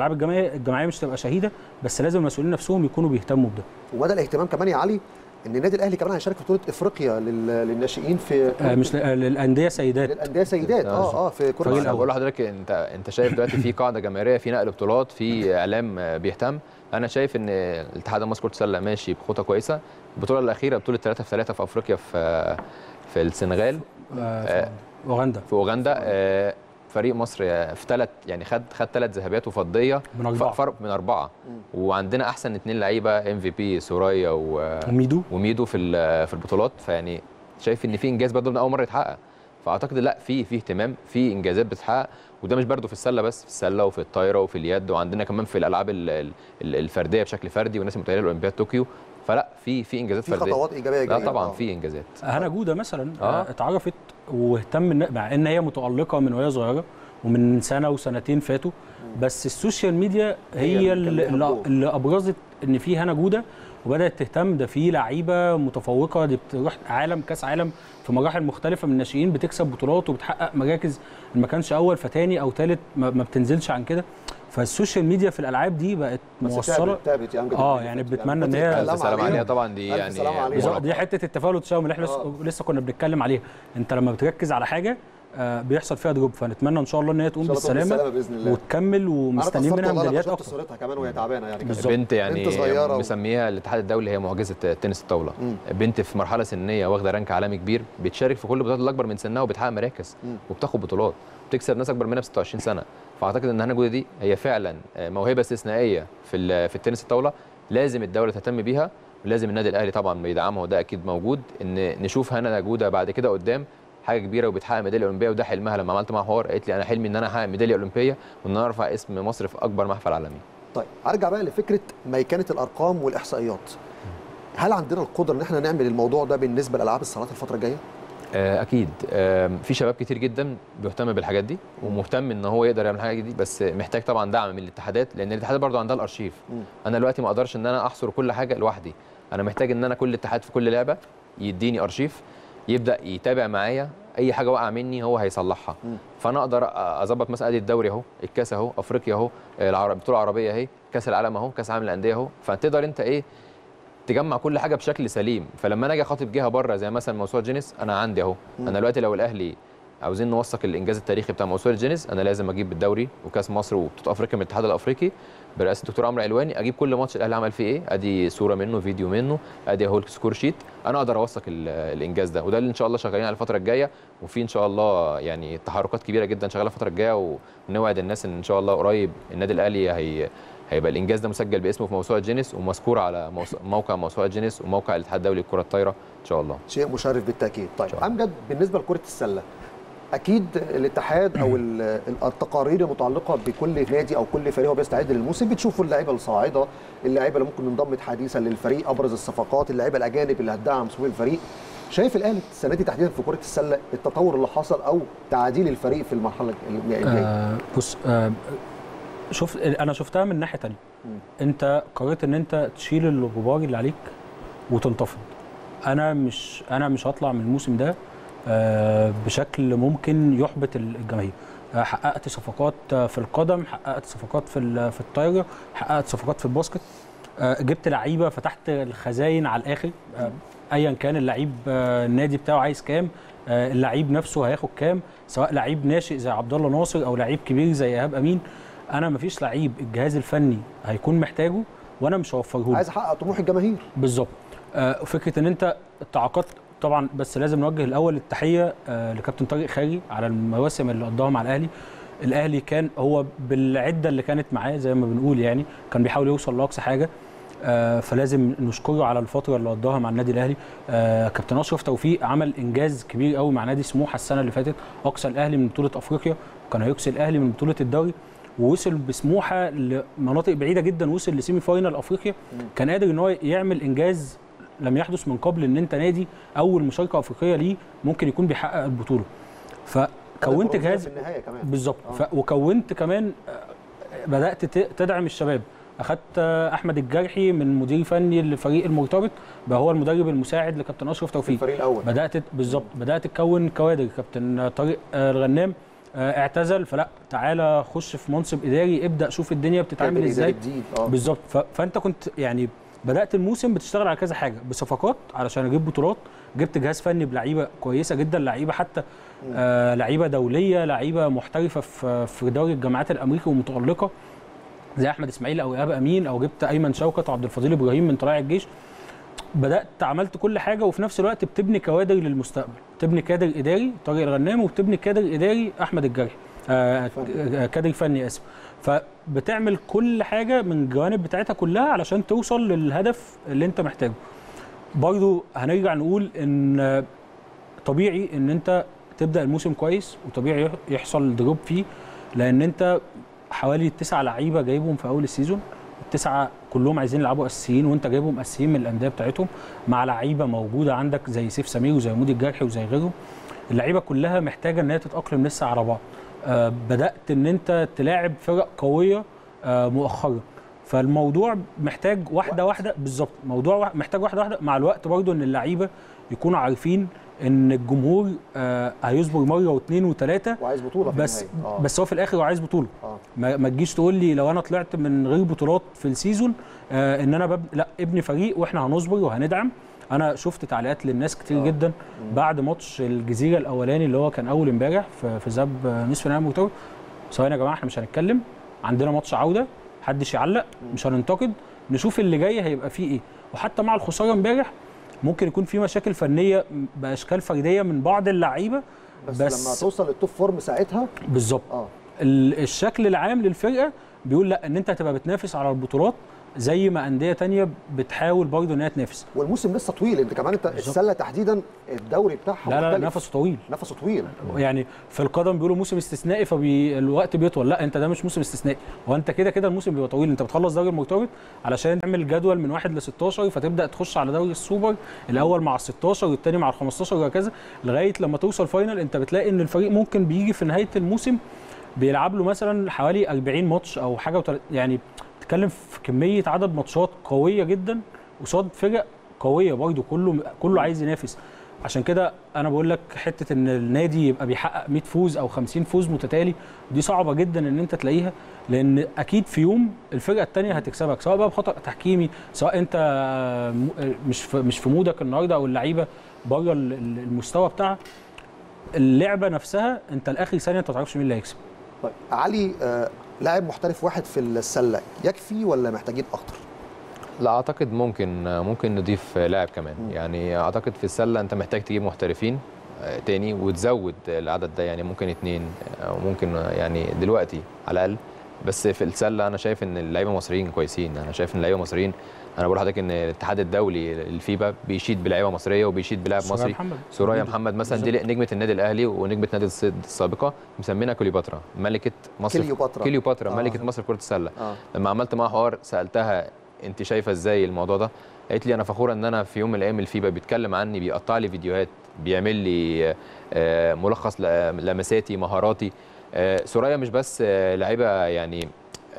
مش تبقى شهيده، بس لازم المسؤولين نفسهم يكونوا بيهتموا بده. وبدا الاهتمام كمان يا علي ان النادي الاهلي كمان هيشارك في بطوله افريقيا للناشئين في مش للانديه سيدات. للانديه سيدات في كره السله. بقول لحضرتك انت شايف دلوقتي في قاعده جماهيريه، في نقل بطولات، في اعلام بيهتم. انا شايف ان الاتحاد المصري لكره السله ماشي بخطه كويسه. البطوله الاخيره بطوله 3 في 3 في افريقيا في السنغال، اوغندا. في اوغندا فريق مصر في 3 يعني خد 3 ذهبيات وفضيه فرق من 4. وعندنا احسن 2 لعيبه MVP سوريا وميدو في البطولات. فيعني شايف ان في انجاز برضه من اول مره يتحقق. فاعتقد لا في اهتمام، في انجازات بتتحقق، وده مش برضه في السله بس، في السله وفي الطايره وفي اليد، وعندنا كمان في الالعاب الفرديه بشكل فردي، والناس المتاهله لاولمبياد طوكيو. فلا في انجازات فرديه، في خطوات ايجابيه لا طبعا في انجازات. هنا جوده مثلا اتعرفت واهتم مع ان هي متالقه من وهي صغيره ومن سنه وسنتين فاتوا، بس السوشيال ميديا هي اللي ابرزت ان في هنا جوده وبدات تهتم. ده في لعيبه متفوقه دي بتروح كاس عالم في مراحل مختلفه من الناشئين، بتكسب بطولات وبتحقق مراكز ما كانش اول فتاني او ثالث، ما بتنزلش عن كده. فالسوشيال ميديا في الالعاب دي بقت موصله يعني بتمنى ان هي الف سلام عليها طبعا. دي يعني دي حته التفاؤل والتشاؤم اللي احنا لسه كنا بنتكلم عليها. انت لما بتركز على حاجه بيحصل فيها دروب، فنتمنى ان شاء الله ان هي تقوم بالسلامه وتكمل، ومستنيين منها ميداليات اكتر. صورتها كمان وهي تعبانه يعني بنت مسميها الاتحاد الدولي هي معجزه تنس الطاوله. بنت في مرحله سنيه واخده رانك عالمي كبير، بتشارك في كل البطولات الاكبر من سنها وبتحقق مراكز وبتاخد بطولات، بتكسب ناس اكبر منها ب 26 سنه. فاعتقد ان هنا جوده دي هي فعلا موهبه استثنائيه في التنس الطاوله، لازم الدوله تهتم بيها، ولازم النادي الاهلي طبعا بيدعمها، وده اكيد موجود ان نشوف هنا جوده بعد كده قدام حاجه كبيره وبتحقق ميداليه اولمبيه. وده حلمها، لما عملت معاها حوار قالت لي انا حلمي ان انا احقق ميداليه اولمبيه وان انا ارفع اسم مصر في اكبر محفل عالمي. طيب ارجع بقى لفكره ميكنه الارقام والاحصائيات. هل عندنا القدره ان احنا نعمل الموضوع ده بالنسبه لالعاب الصالات الفتره الجايه؟ اكيد. في شباب كتير جدا بيهتم بالحاجات دي ومهتم ان هو يقدر يعمل الحاجات دي، بس محتاج طبعا دعم من الاتحادات، لان الاتحادات برضو عندها الارشيف. انا دلوقتي ما اقدرش ان انا احصر كل حاجه لوحدي، انا محتاج ان انا كل اتحاد في كل لعبه يديني ارشيف، يبدا يتابع معايا اي حاجه وقع مني هو هيصلحها. فانا اقدر اظبط مثلا ادي الدوري اهو، الكاس اهو، افريقيا اهو، البطوله العربيه اهي، كاس العالم اهو، كاس العالم للانديه اهو. فتقدر انت ايه تجمع كل حاجه بشكل سليم. فلما انا اجي اخاطب جهه بره زي مثلا موسوعه جينيس، انا عندي اهو. انا دلوقتي لو الاهلي عاوزين نوثق الانجاز التاريخي بتاع موسوعه جينيس، انا لازم اجيب الدوري وكاس مصر وبطوله افريقيا من الاتحاد الافريقي برئاسه الدكتور عمرو علواني، اجيب كل ماتش الاهلي عمل فيه ايه، ادي صوره منه، فيديو منه، ادي اهو السكور شيت، انا اقدر اوثق الانجاز ده. وده اللي ان شاء الله شغالين على الفتره الجايه، وفي ان شاء الله يعني تحركات كبيره جدا شغاله الفتره الجايه، ونوعد الناس ان شاء الله قريب النادي الاهلي هيبقى الانجاز ده مسجل باسمه في موسوعه جينيس ومذكور على موقع موسوعه جينيس وموقع الاتحاد الدولي للكره الطايره ان شاء الله. شيء مشرف بالتاكيد. طيب امجد، بالنسبه لكره السله، اكيد الاتحاد او التقارير المتعلقه بكل نادي او كل فريق بيستعد للموسم بتشوفوا اللعيبه الصاعده، اللعيبه اللي ممكن انضمت حديثا للفريق، ابرز الصفقات، اللعيبه الاجانب اللي هتدعم صفوف الفريق. شايف الاهلي السنه دي تحديدا في كره السله التطور اللي حصل او تعديل الفريق في المرحله الجايه؟ بص، انا شفتها من ناحيه ثانيه. انت قررت ان انت تشيل الغبار اللي عليك وتنتفض. انا مش هطلع من الموسم ده بشكل ممكن يحبط الجماهير. حققت صفقات في القدم، حققت صفقات في الطايره، حققت صفقات في الباسكت، جبت لعيبه، فتحت الخزاين على الاخر. ايا كان اللعيب النادي بتاعه عايز كام، اللعيب نفسه هياخد كام، سواء لعيب ناشئ زي عبد الله ناصر او لعيب كبير زي ايهاب امين. انا مفيش لعيب الجهاز الفني هيكون محتاجه وانا مش هوفره له. عايز احقق طموح الجماهير بالظبط. فكره ان انت تعاقدت طبعا، بس لازم نوجه الاول التحيه لكابتن طارق خيري على المواسم اللي قضاها مع الاهلي. الاهلي كان هو بالعده اللي كانت معاه زي ما بنقول، يعني كان بيحاول يوصل لاقصى حاجه. فلازم نشكره على الفتره اللي قضاها مع النادي الاهلي. كابتن اشرف توفيق عمل انجاز كبير قوي مع نادي سموحه السنه اللي فاتت، اقصى الاهلي من بطوله افريقيا، وكان هيقصي الاهلي من بطوله الدوري، ووصل بسموحه لمناطق بعيده جدا، وصل لسيمي فاينال افريقيا. كان قادر ان هو يعمل انجاز لم يحدث من قبل، ان انت نادي اول مشاركه افريقيه ليه ممكن يكون بيحقق البطوله. فكونت جهاز بالظبط. وكونت كمان، بدات تدعم الشباب. اخذت احمد الجرحي من مدير فني للفريق المرتبط، بقى هو المدرب المساعد لكابتن اشرف توفيق. الفريق الاول بدات تكون كوادر. كابتن طارق الغنام اعتزل، فلا تعالى خش في منصب اداري، ابدا شوف الدنيا بتتعامل ازاي. بالظبط. فانت كنت يعني بدات الموسم بتشتغل على كذا حاجه بصفقات علشان اجيب بطولات، جبت جهاز فني بلعيبه كويسه جدا، لعيبه حتى لعيبه دوليه، لعيبه محترفه في دوري الجامعات الامريكي ومتالقه زي احمد اسماعيل او ايهاب امين، او جبت ايمن شوكت وعبد الفضيل ابراهيم من طلائع الجيش. بدات عملت كل حاجه، وفي نفس الوقت بتبني كوادر للمستقبل، بتبني كادر اداري طارق الغنام، وبتبني كادر اداري احمد الجرحي، كادر فني اسف. فبتعمل كل حاجه من الجوانب بتاعتها كلها علشان توصل للهدف اللي انت محتاجه. برضو هنرجع نقول ان طبيعي ان انت تبدا الموسم كويس، وطبيعي يحصل دروب فيه، لان انت حوالي 9 لعيبه جايبهم في اول السيزون، ال9 كلهم عايزين يلعبوا اساسيين، وانت جايبهم اساسيين من الانديه بتاعتهم، مع لعيبه موجوده عندك زي سيف سمير وزي مودي الجرحي وزي غيرهم. اللعيبه كلها محتاجه ان هي تتاقلم لسه على بعض، بدات ان انت تلاعب فرق قويه مؤخرا. فالموضوع محتاج واحده بالظبط، موضوع محتاج واحده مع الوقت برضو، ان اللعيبه يكونوا عارفين ان الجمهور هيصبر مره واثنين وثلاثه وعايز بطوله في بس بس هو في الاخر هو عايز بطوله. ما تجيش تقول لي لو انا طلعت من غير بطولات في السيزون ان انا لا، ابني فريق واحنا هنصبر وهندعم. انا شفت تعليقات للناس كتير جدا بعد ماتش الجزيره الاولاني اللي هو كان اول امبارح في ذهاب نصف نهائي المؤتمر، ثواني يا جماعه احنا مش هنتكلم، عندنا ماتش عوده، محدش يعلق، مش هننتقد، نشوف اللي جاي هيبقى فيه ايه. وحتى مع الخساره امبارح ممكن يكون في مشاكل فنيه باشكال فرديه من بعض اللعيبه، بس لما توصل للتوب فورم ساعتها بالظبط الشكل العام للفرقه بيقول لا، ان انت هتبقى بتنافس على البطولات زي ما انديه تانية بتحاول برضه ان هي تنافس. والموسم لسه طويل، انت كمان السله تحديدا الدوري بتاعها لا نفسه طويل، نفسه طويل. يعني في القدم بيقولوا موسم استثنائي فالوقت بيطول، لا انت ده مش موسم استثنائي، وانت كده الموسم بيبقى طويل. انت بتخلص دوري المرتبط علشان تعمل جدول من 1 ل 16 فتبدا تخش على دوري السوبر الاول مع ال 16 والثاني مع ال 15 وهكذا لغايه لما توصل فاينل. انت بتلاقي ان الفريق ممكن بيجي في نهايه الموسم بيلعب له مثلا حوالي 40 ماتش او حاجه يعني بتتكلم في كميه عدد ماتشات قويه جدا قصاد فرق قويه برضه، كله عايز ينافس. عشان كده انا بقول لك حته ان النادي يبقى بيحقق 100 فوز او 50 فوز متتالي دي صعبه جدا ان انت تلاقيها، لان اكيد في يوم الفرقه الثانيه هتكسبك، سواء بقى بخطا تحكيمي، سواء انت مش في مودك النهارده او اللعيبه بره المستوى بتاعها. اللعبه نفسها انت لاخر ثانيه انت ما تعرفش مين اللي هيكسب. طيب علي، لاعب محترف واحد في السله يكفي ولا محتاجين اكتر؟ لا اعتقد ممكن نضيف لاعب كمان. يعني اعتقد في السله انت محتاج تجيب محترفين تاني وتزود العدد ده، يعني ممكن 2 او ممكن يعني دلوقتي على الاقل. بس في السله انا شايف ان اللعيبه المصريين كويسين، انا شايف ان اللعيبه المصريين، انا بقول لحضرتك ان الاتحاد الدولي الفيفا بيشيد بلعيبه مصريه وبيشيد بلاعب مصري. سوريا محمد مثلا دي نجمه النادي الاهلي ونجمه نادي الصيد السابقه، مسمينها كليوباترا ملكه مصر، كليوباترا ملكه مصر كره السله. لما عملت معاها حوار سالتها انت شايفه ازاي الموضوع ده، قالت لي انا فخوره ان انا في يوم من الايام الفيفا بيتكلم عني، بيقطع لي فيديوهات، بيعمل لي ملخص لمساتي مهاراتي. سوريا مش بس لعيبه يعني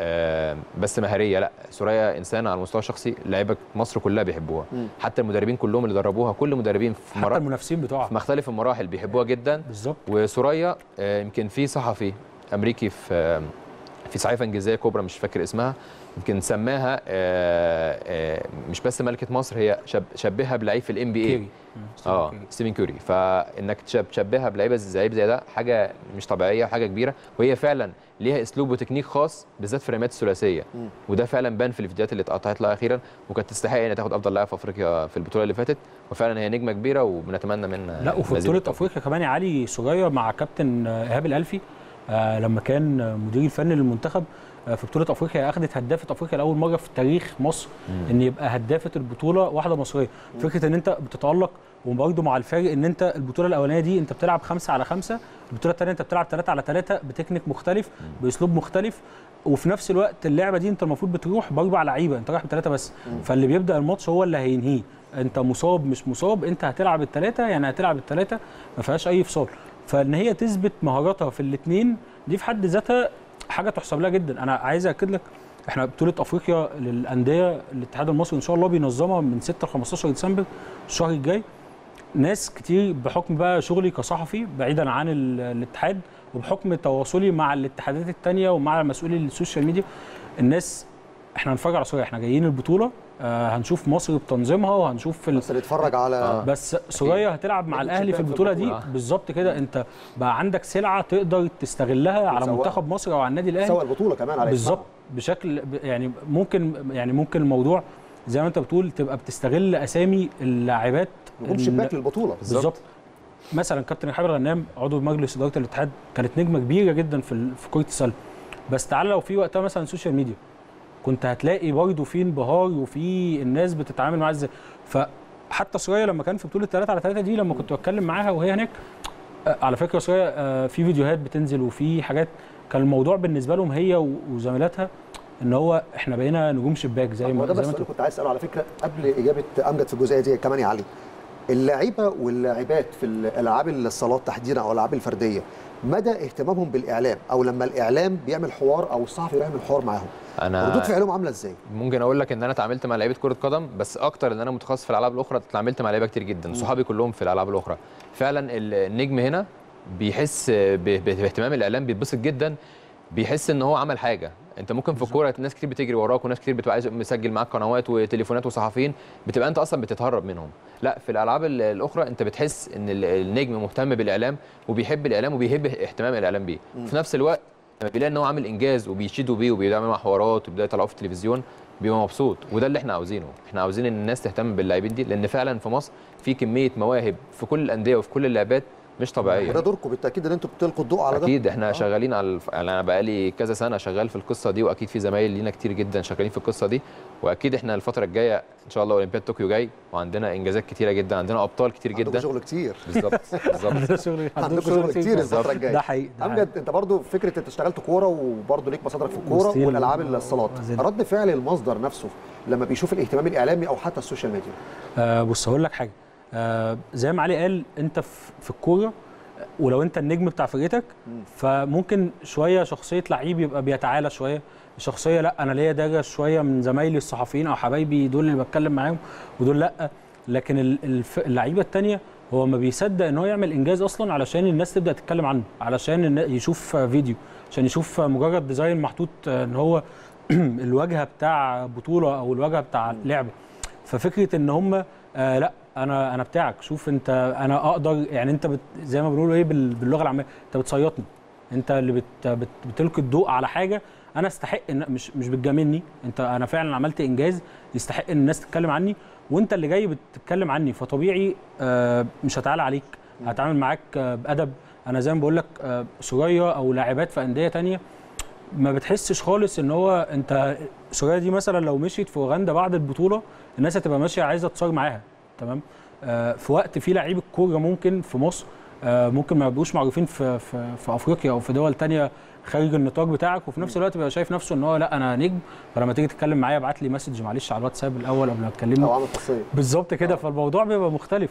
بس مهاريه، لا سوريا انسانه على المستوى الشخصي، لعيبه مصر كلها بيحبوها. حتى المدربين كلهم اللي دربوها، كل المدربين في حتى المنافسين بتوعها في مختلف المراحل بيحبوها جدا بالظبط. وسوريا يمكن في صحفي امريكي في صحيفه انجليزيه كبرى مش فاكر اسمها، يمكن سماها مش بس ملكه مصر، هي شبهها بلعيب في الام بي اي ستيفن كوري. فانك تشبهها بلعيبه زي ده حاجه مش طبيعيه، حاجه كبيره، وهي فعلا ليها اسلوب وتكنيك خاص بالذات في الرميات الثلاثيه، وده فعلا بان في الفيديوهات اللي اتقطعت لها اخيرا، وكانت تستحق انها تاخد افضل لاعب في افريقيا في البطوله اللي فاتت، وفعلا هي نجمه كبيره وبنتمنى منها. لا وفي بطوله افريقيا كمان يا علي، سوريا مع كابتن ايهاب الالفي لما كان مدير الفني للمنتخب في بطوله افريقيا، اخذت هدافه افريقيا لاول مره في تاريخ مصر ان يبقى هدافه البطوله واحده مصريه. فكره ان انت بتتالق، وبرده مع الفارق ان انت البطوله الاولانيه دي انت بتلعب 5 على 5، البطوله الثانيه انت بتلعب 3 على 3 بتكنيك مختلف باسلوب مختلف، وفي نفس الوقت اللعبه دي انت المفروض بتروح ب4 لعيبه، انت رايح ب3 بس، فاللي بيبدا الماتش هو اللي هينهيه، انت مصاب مش مصاب انت هتلعب ال3، يعني هتلعب ال3 ما فيهاش اي فصال. فان هي تثبت مهاراتها في الاثنين دي في حد ذاتها حاجه تحسب لها جدا. انا عايز اكد لك احنا بطوله افريقيا للانديه الاتحاد المصري ان شاء الله بينظمها من 6 ل 15 ديسمبر الشهر الجاي. ناس كتير بحكم بقى شغلي كصحفي بعيدا عن الاتحاد وبحكم تواصلي مع الاتحادات الثانيه ومع مسؤولي السوشيال ميديا، الناس احنا هنتفرج على سوريا، احنا جايين البطوله هنشوف مصر بتنظيمها وهنشوف بس نتفرج على بس سوريا هتلعب مع الاهلي في البطوله دي بالظبط كده. انت بقى عندك سلعه تقدر تستغلها على منتخب مصر او على النادي الاهلي، سوى البطوله كمان على بالظبط بشكل يعني ممكن الموضوع زي ما انت بتقول تبقى بتستغل اسامي اللاعبات نجوم شباك للبطوله بالظبط. مثلا كابتن حابب غنام عضو مجلس اداره الاتحاد كانت نجمه كبيره جدا في كره السله، بس تعال لو في وقتها مثلا السوشيال ميديا كنت هتلاقي برضه في انبهار وفي الناس بتتعامل معاه ازاي. فحتى سوريا لما كان في بطوله 3 على 3 دي لما كنت بتكلم معاها وهي هناك، على فكره سوريا في فيديوهات بتنزل وفي حاجات، كان الموضوع بالنسبه لهم هي وزميلاتها ان هو احنا بقينا نجوم شباك زي ما ده. بس انا كنت عايز اساله على فكره قبل اجابه امجد في الجزئيه دي كمان يا علي، اللعيبه واللاعبات في الالعاب الصالات تحديدا او الالعاب الفرديه مدى اهتمامهم بالاعلام، او لما الاعلام بيعمل حوار او الصحفي بيعمل حوار معاهم ردود فعلهم عامله ازاي؟ ممكن اقول لك ان انا اتعاملت مع لعيبه كره قدم، بس اكتر ان انا متخصص في الالعاب الاخرى اتعاملت مع لعيبه كتير جدا، صحابي كلهم في الالعاب الاخرى. فعلا النجم هنا بيحس باهتمام الاعلام، بيتبسط جدا، بيحس ان هو عمل حاجه. انت ممكن في الكوره ناس كتير بتجري وراك وناس كتير بتبقى عايز مسجل معاك قنوات وتليفونات وصحفيين، بتبقى انت اصلا بتتهرب منهم. لا، في الالعاب الاخرى انت بتحس ان النجم مهتم بالاعلام وبيحب الاعلام وبيحب اهتمام الاعلام بيه. في نفس الوقت لما بيلاقي ان هو عامل انجاز وبيشيدوا بيه وبيعمل مع حوارات وبيبدا يطلعوه في التلفزيون بيبقى مبسوط. وده اللي احنا عاوزينه، احنا عاوزين ان الناس تهتم باللاعبين دي، لان فعلا في مصر في كميه مواهب في كل الانديه وفي كل اللعبات مش طبيعيه. وده دوركم بالتاكيد ان انتم بتلقوا الضوء على ده. اكيد احنا شغالين على يعني انا بقالي كذا سنه شغال في القصه دي، واكيد في زمايل لينا كتير جدا شغالين في القصه دي، واكيد احنا الفتره الجايه ان شاء الله اولمبياد طوكيو جاي وعندنا انجازات كتيره جدا، عندنا ابطال كتير جدا. عندكم شغل كتير. بالظبط عندكم شغل كتير الفتره الجايه. ده حقيقي. امجد، انت برضو فكره انت اشتغلت كوره وبرضو ليك مصادرك في الكوره والالعاب الصالات، رد فعل المصدر نفسه لما بيشوف الاهتمام الاعلامي او حتى السوشيال ميديا؟ بص هقول لك حاجه، زي ما علي قال، انت في الكوره ولو انت النجم بتاع فرقتك فممكن شويه شخصيه لعيب يبقى بيتعالى شويه، شخصيه لا انا ليا درجه شويه من زمايلي الصحفيين او حبايبي دول اللي بتكلم معاهم ودول لا. لكن اللعيبه الثانيه هو ما بيصدق ان هو يعمل انجاز اصلا علشان الناس تبدا تتكلم عنه، علشان يشوف فيديو، عشان يشوف مجرد ديزاين محطوط ان هو الواجهه بتاع بطوله او الواجهه بتاع لعبه. ففكره ان هم لا انا بتاعك، شوف انت انا اقدر، يعني انت زي ما بنقول ايه باللغه العاميه، انت بتصيطني، انت اللي بتلقي الضوء على حاجه انا استحق، ان مش بتجاملني، انا فعلا عملت انجاز يستحق ان الناس تتكلم عني، وانت اللي جاي بتتكلم عني، فطبيعي مش هتعالى عليك، هتعامل معاك بادب. انا زي ما بقول لك سوريا او لاعبات في انديه ثانيه ما بتحسش خالص ان هو انت سوريا دي مثلا لو مشيت في اوغندا بعد البطوله الناس هتبقى ماشيه عايزه تتصور معاها، تمام. في وقت في لعيب الكوره ممكن في مصر ممكن ما يبقوش معروفين في افريقيا او في دول ثانيه خارج النطاق بتاعك، وفي نفس الوقت بيبقى شايف نفسه ان هو لا انا نجم، فلما تيجي تتكلم معايا ابعت لي مسج معلش على الواتساب الاول قبل ما تكلمني او عامل خاصيه بالظبط كده. فالموضوع بيبقى مختلف.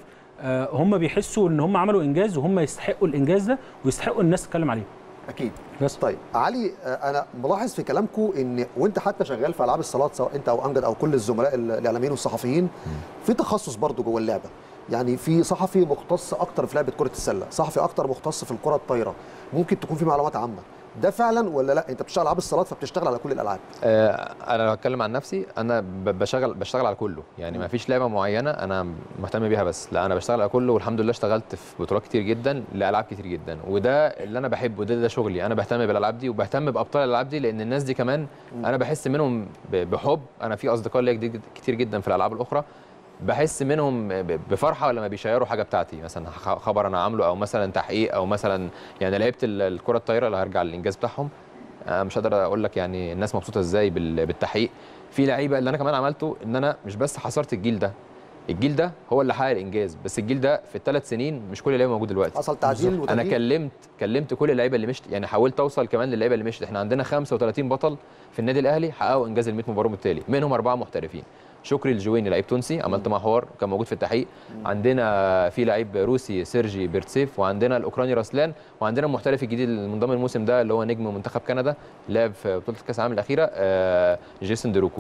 هم بيحسوا ان هم عملوا انجاز وهم يستحقوا الانجاز ده ويستحقوا الناس تتكلم عليه. اكيد. بس طيب علي، انا ملاحظ في كلامكم ان وانت حتى شغال في العاب الصالات سواء انت او امجد او كل الزملاء الاعلاميين والصحفيين في تخصص برضه جوه اللعبه، يعني في صحفي مختص اكتر في لعبه كره السله، صحفي اكتر مختص في الكره الطايره، ممكن تكون في معلومات عامه، ده فعلا ولا لا انت بتشتغل العاب الصالات فبتشتغل على كل الالعاب؟ انا لو هتكلم عن نفسي انا بشتغل على كله، يعني ما فيش لعبه معينه انا مهتم بيها بس، لا انا بشتغل على كله، والحمد لله اشتغلت في بطولات كتير جدا لالعاب كتير جدا، وده اللي انا بحبه، ده شغلي، انا بهتم بالالعاب دي وبهتم بابطال الالعاب دي، لان الناس دي كمان انا بحس منهم بحب. انا في اصدقاء ليا كتير جدا في الالعاب الاخرى بحس منهم بفرحه لما بيشيروا حاجه بتاعتي، مثلا خبر انا عامله او مثلا تحقيق او مثلا يعني لعبت الكره الطايره اللي هرجع للانجاز بتاعهم. مش قادر اقول لك يعني الناس مبسوطه ازاي بالتحقيق. في لعيبه اللي انا كمان عملته ان انا مش بس حصرت الجيل ده هو اللي حقق الانجاز، بس الجيل ده في ال3 سنين مش كل اللعيبه موجود دلوقتي، حصل تعديل وتغيير. انا كلمت كل اللعيبه اللي مشت، يعني حاولت اوصل كمان للعيبه اللي مشت. احنا عندنا 35 بطل في النادي الاهلي حققوا انجاز ال100 مباراه بالتالي، منهم 4 محترفين. شكري الجويني لعيب تونسي عملت معاه حوار كان موجود في التحقيق، عندنا في لعيب روسي سيرجي بيرتسيف، وعندنا الاوكراني راسلان، وعندنا المحترف الجديد المنضم الموسم ده اللي هو نجم منتخب كندا لعب في بطوله كاس العالم الاخيره جيسون ديروكو.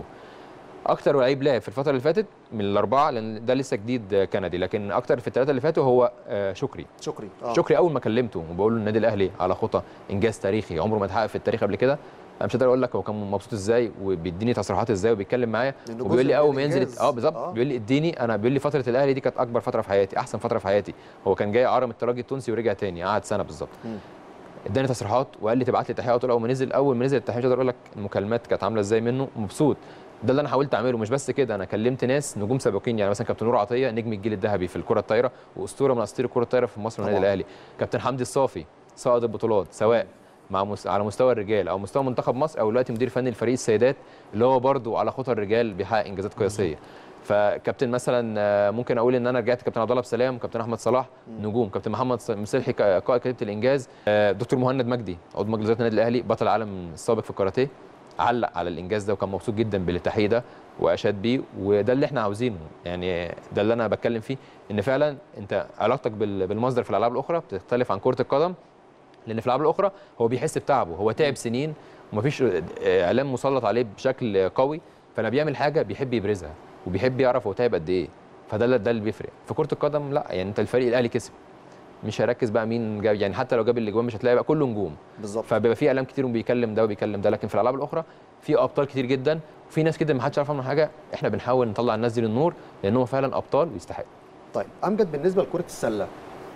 اكتر لعيب لعب في الفتره اللي فاتت من الاربعه لان ده لسه جديد كندي، لكن اكتر في ال3 اللي فاتوا هو شكري. شكري اول ما كلمته وبقول له النادي الاهلي على خطى انجاز تاريخي عمره ما اتحقق في التاريخ قبل كده، انا مش قادر اقول لك هو كان مبسوط ازاي وبيديني تصريحات ازاي وبيتكلم معايا وبيقول لي اول ما ينزل بالظبط بيقول لي بيقول لي فتره الاهلي دي كانت اكبر فتره في حياتي، احسن فتره في حياتي. هو كان جاي عرم الترجي التونسي ورجع تاني قعد سنه بالظبط. اداني تصريحات وقال لي تبعت لي تحيه، قلت له اول ما نزل التحيه مش قادر اقول لك المكالمات كانت عامله ازاي منه، مبسوط. ده اللي انا حاولت اعمله. مش بس كده، انا كلمت ناس نجوم سابقين، يعني مثلا كابتن نور عطيه نجم الجيل الذهبي في الكره الطايره واسطوره من اساطير الكره الطايره في مصر والنادي الاهلي. كابتن حمدي الصافي صائد البطولات سواء على مستوى الرجال او مستوى منتخب مصر، او دلوقتي مدير فني لفريق السيدات اللي هو برده على خطى الرجال بيحقق انجازات قياسيه. فكابتن مثلا ممكن اقول ان انا رجعت كابتن عبد الله بسلام، كابتن احمد صلاح نجوم، كابتن محمد مسلحي قائد كتيبه الانجاز، دكتور مهند مجدي عضو مجلس اداره النادي الاهلي بطل العالم السابق في الكاراتيه، علق على الانجاز ده وكان مبسوط جدا بالتحقيق ده. واشاد بيه، وده اللي احنا عاوزينه. يعني ده اللي انا بتكلم فيه، ان فعلا انت علاقتك بالمصدر في الالعاب الاخرى بتختلف عن كره القدم، لان في الالعاب الاخرى هو بيحس بتعبه، هو تعب سنين ومفيش اعلام مسلط عليه بشكل قوي، فلما بيعمل حاجه بيحب يبرزها وبيحب يعرف هو تعب قد ايه. فده اللي بيفرق. في كره القدم لا، يعني انت الفريق الاهلي كسب، مش هيركز بقى مين جاب، يعني حتى لو جاب الاجوان مش هتلاقي بقى كله نجوم بالظبط. فبيبقى في اعلام كتير وبيكلم ده وبيكلم ده. لكن في الالعاب الاخرى في ابطال كتير جدا، وفي ناس كده ما حدش يعرف عنهم حاجه، احنا بنحاول نطلع الناس دي للنور لانهم فعلا ابطال ويستحقوا. طيب امجد، بالنسبه لكره السله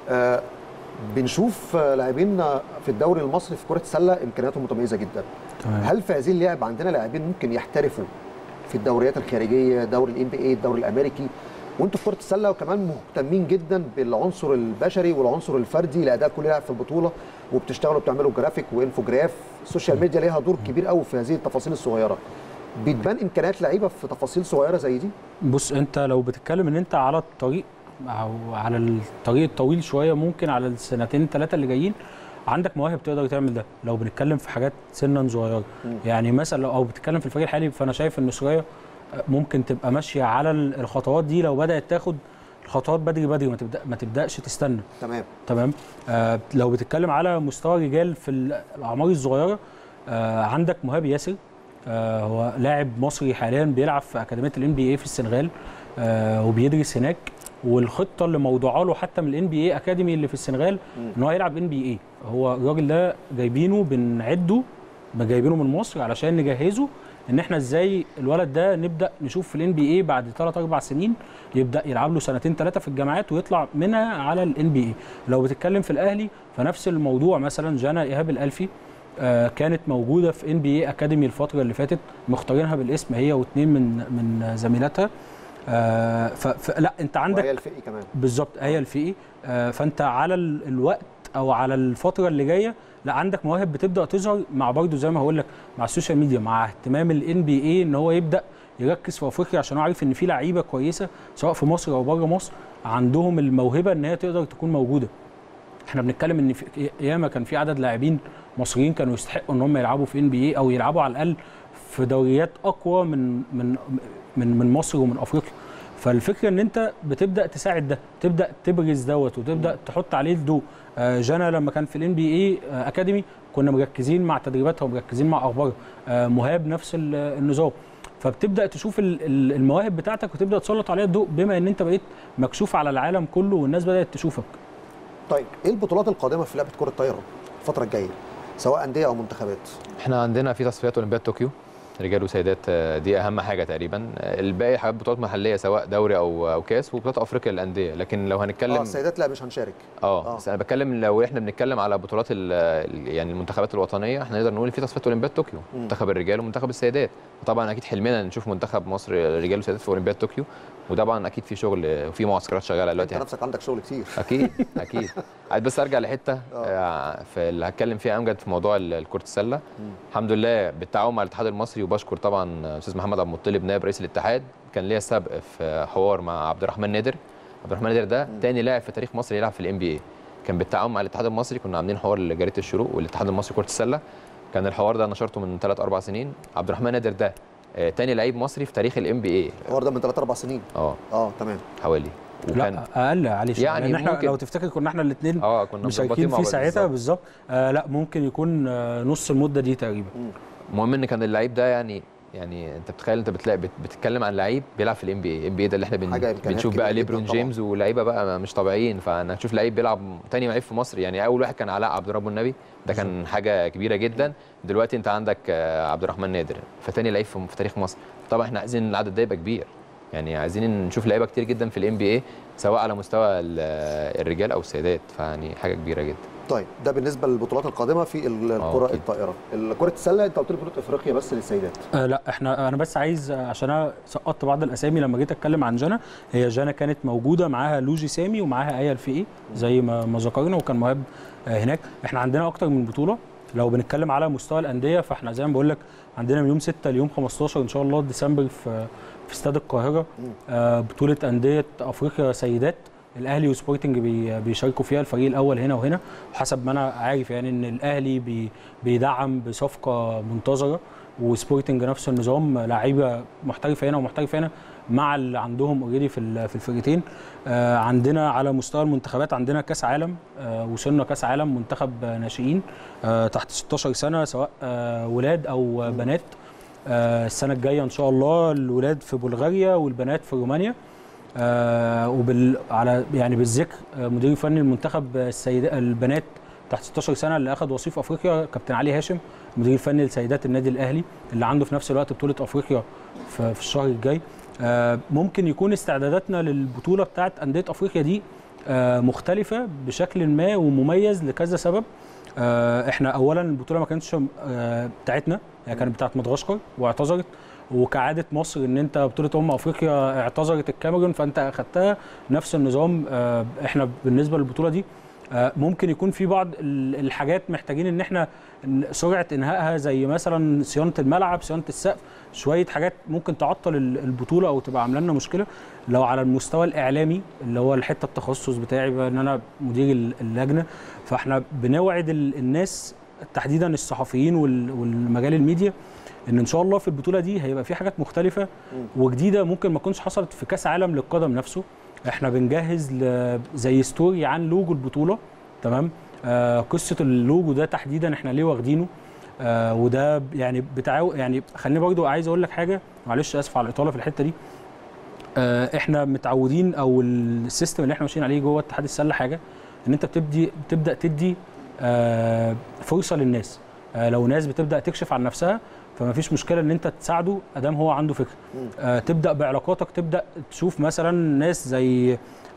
بنشوف لاعبين في الدوري المصري في كره السله امكانياتهم متميزه جدا. تمام. هل في هذه اللعبه عندنا لاعبين ممكن يحترفوا في الدوريات الخارجيه، دوري الNBA، الدوري الامريكي؟ وانتوا في كره السله وكمان مهتمين جدا بالعنصر البشري والعنصر الفردي لاداء كل لاعب في البطوله، وبتشتغلوا بتعملوا جرافيك وانفوجراف، السوشيال ميديا ليها دور كبير قوي في هذه التفاصيل الصغيره. بتبان امكانيات لعيبه في تفاصيل صغيره زي دي؟ بص، انت لو بتتكلم ان انت على الطريق او على الطريق الطويل شويه، ممكن على السنتين ثلاثه اللي جايين عندك مواهب تقدر تعمل ده. لو بنتكلم في حاجات سنا صغيره، يعني مثلا او بتتكلم في الفريق الحالي، فانا شايف ان سوريا ممكن تبقى ماشيه على الخطوات دي لو بدات تاخد الخطوات بدري ما تبداش تستنى. تمام. لو بتتكلم على مستوى رجال في الاعمار الصغيره، عندك مهاب ياسر، هو لاعب مصري حاليا بيلعب في اكاديميه الNBA في السنغال، وبيدرس هناك، والخطه اللي موضوعه له حتى من الNBA اكاديمي اللي في السنغال ان هو يلعب NBA. هو الراجل ده جايبينه بنعده، جايبينه من مصر علشان نجهزه ان احنا ازاي الولد ده نبدا نشوف في الNBA بعد 3-4 سنين، يبدا يلعب له سنتين 3 في الجامعات ويطلع منها على الNBA. لو بتتكلم في الاهلي فنفس الموضوع، مثلا جانا ايهاب الالفي كانت موجوده في NBA اكاديمي الفتره اللي فاتت، مختارينها بالاسم هي واثنين من زميلاتها. فلا انت عندك وهي الفقي كمان بالظبط، هي الفقي. فانت على الوقت او على الفتره اللي جايه لا عندك مواهب بتبدا تظهر، مع برضه زي ما هقول لك مع السوشيال ميديا، مع اهتمام الNBA ان هو يبدا يركز في افريقيا، عشان هو عارف ان في لعيبه كويسه سواء في مصر او بره مصر عندهم الموهبه ان هي تقدر تكون موجوده. احنا بنتكلم ان ياما كان في عدد لاعبين مصريين كانوا يستحقوا ان هم يلعبوا في NBA او يلعبوا على الاقل في دوريات اقوى من مصر ومن افريقيا. فالفكره ان انت بتبدا تساعد ده، تبدا تبرز دوت وتبدا تحط عليه الضوء. جانا لما كان في الNBA اكاديمي كنا مركزين مع تدريباتها ومركزين مع اخبارها، مهاب نفس النظام. فبتبدا تشوف المواهب بتاعتك وتبدا تسلط عليها الضوء، بما ان انت بقيت مكشوف على العالم كله والناس بدات تشوفك. طيب ايه البطولات القادمه في لعبه كره الطايره الفتره الجايه سواء انديه او منتخبات؟ احنا عندنا في تصفيات اولمبياد طوكيو رجال وسيدات، دي اهم حاجه تقريبا. الباقي حاجات بطولات محليه سواء دوري او كاس، وبطولات افريقيا للانديه. لكن لو هنتكلم السيدات لا مش هنشارك. بس انا بتكلم لو احنا بنتكلم على بطولات يعني المنتخبات الوطنيه، احنا نقدر نقول في تصفيات اولمبياد طوكيو، منتخب الرجال ومنتخب السيدات. وطبعا اكيد حلمنا نشوف منتخب مصر رجال وسيدات في اولمبياد طوكيو، وطبعا اكيد في شغل وفي معسكرات شغاله دلوقتي. انت نفسك عندك شغل كتير. اكيد عايز بس ارجع لحته في اللي هتكلم فيها امجد في موضوع كره السله. الحمد لله بالتعاون مع الاتحاد المصري، وبشكر طبعا استاذ محمد عبد المطلب نائب رئيس الاتحاد، كان ليا سبق في حوار مع عبد الرحمن نادر. عبد الرحمن نادر ده تاني لاعب في تاريخ مصر يلعب في الNBA. كان بالتعاون مع الاتحاد المصري، كنا عاملين حوار لجريده الشروق والاتحاد المصري كره السله. كان الحوار ده نشرته من 3-4 سنين. عبد الرحمن نادر ده تاني لعيب مصري في تاريخ الNBA. الحوار ده من 3-4 سنين. تمام حوالي. وكان لا اقل عليه شويه، يعني احنا ممكن لو تفتكر كنا احنا الاثنين كنا مشاركين فيه ساعتها بالظبط. لا ممكن يكون نص المده دي تقريبا. المهم ان كان اللعيب ده يعني انت بتخيل انت بتتكلم عن لعيب بيلعب في الNBA ده اللي احنا بنشوف بقى ليبرون جيمس ولاعيبه بقى مش طبيعيين. فانا تشوف لعيب بيلعب تاني لعيب في مصر، يعني اول واحد كان علاء عبد الرب النبي، ده كان حاجه كبيره جدا. دلوقتي انت عندك عبد الرحمن نادر، فتاني لعيب في تاريخ مصر. طبعا احنا عايزين العدد ده يبقى كبير، يعني عايزين نشوف لعيبه كتير جدا في الNBA سواء على مستوى الرجال او السيدات، فيعني حاجه كبيره جدا. طيب ده بالنسبه للبطولات القادمه في الكره الطائره. كره السله انت قلت لي بطوله افريقيا بس للسيدات. لا انا بس عايز، عشان انا سقطت بعض الاسامي لما جيت اتكلم عن جانا. هي جانا كانت موجوده معاها لوجي سامي ومعاها ايه الفقي زي ما ذكرنا، وكان مهاب هناك. احنا عندنا اكتر من بطوله. لو بنتكلم على مستوى الانديه فاحنا زي ما بقول لك عندنا من يوم 6 ليوم 15 ان شاء الله ديسمبر في استاد القاهره بطوله انديه افريقيا سيدات. الاهلي وسبورتنج بيشاركوا فيها، الفريق الاول هنا وهنا. وحسب ما انا عارف يعني ان الاهلي بيدعم بصفقه منتظره وسبورتنج نفس النظام، لعيبه محترفه هنا ومحترفه هنا مع اللي عندهم اوريدي في الفرقتين. عندنا على مستوى المنتخبات عندنا كاس عالم، وصلنا كاس عالم منتخب ناشئين تحت 16 سنه سواء ولاد او بنات. السنه الجايه ان شاء الله الولاد في بلغاريا والبنات في رومانيا. على يعني بالذكر مدير فني المنتخب البنات تحت 16 سنه اللي اخذ وصيف افريقيا كابتن علي هاشم، مدير فني لسيدات النادي الاهلي اللي عنده في نفس الوقت بطوله افريقيا في الشهر الجاي. ممكن يكون استعداداتنا للبطوله بتاعت انديه افريقيا دي مختلفه بشكل ما ومميز لكذا سبب. احنا اولا البطوله ما كانتش بتاعتنا، هي كانت بتاعت مدغشقر واعتذرت، وكعاده مصر ان انت بطوله افريقيا اعتذرت الكاميرون فانت اخذتها نفس النظام. احنا بالنسبه للبطوله دي ممكن يكون في بعض الحاجات محتاجين ان احنا سرعه انهائها، زي مثلا صيانه الملعب، صيانه السقف، شويه حاجات ممكن تعطل البطوله او تبقى عامله لنا مشكله. لو على المستوى الاعلامي اللي هو الحته التخصص بتاعي ان انا مدير اللجنه، فاحنا بنوعد الناس تحديدا الصحفيين والمجال الميديا ان شاء الله في البطوله دي هيبقى في حاجات مختلفه وجديده ممكن ما تكونش حصلت في كاس عالم للقدم نفسه. احنا بنجهز زي ستوري عن لوجو البطوله، تمام؟ قصه اللوجو ده تحديدا احنا ليه واخدينه، وده يعني يعني خليني برضو عايز اقول لك حاجه، معلش اسف على الاطاله في الحته دي. احنا متعودين او السيستم اللي احنا ماشيين عليه جوه اتحاد السله حاجه ان انت بتبدا تدي فرصه للناس. لو ناس بتبدا تكشف عن نفسها فما فيش مشكله ان انت تساعده ادام هو عنده فكره. تبدا بعلاقاتك، تبدا تشوف مثلا ناس زي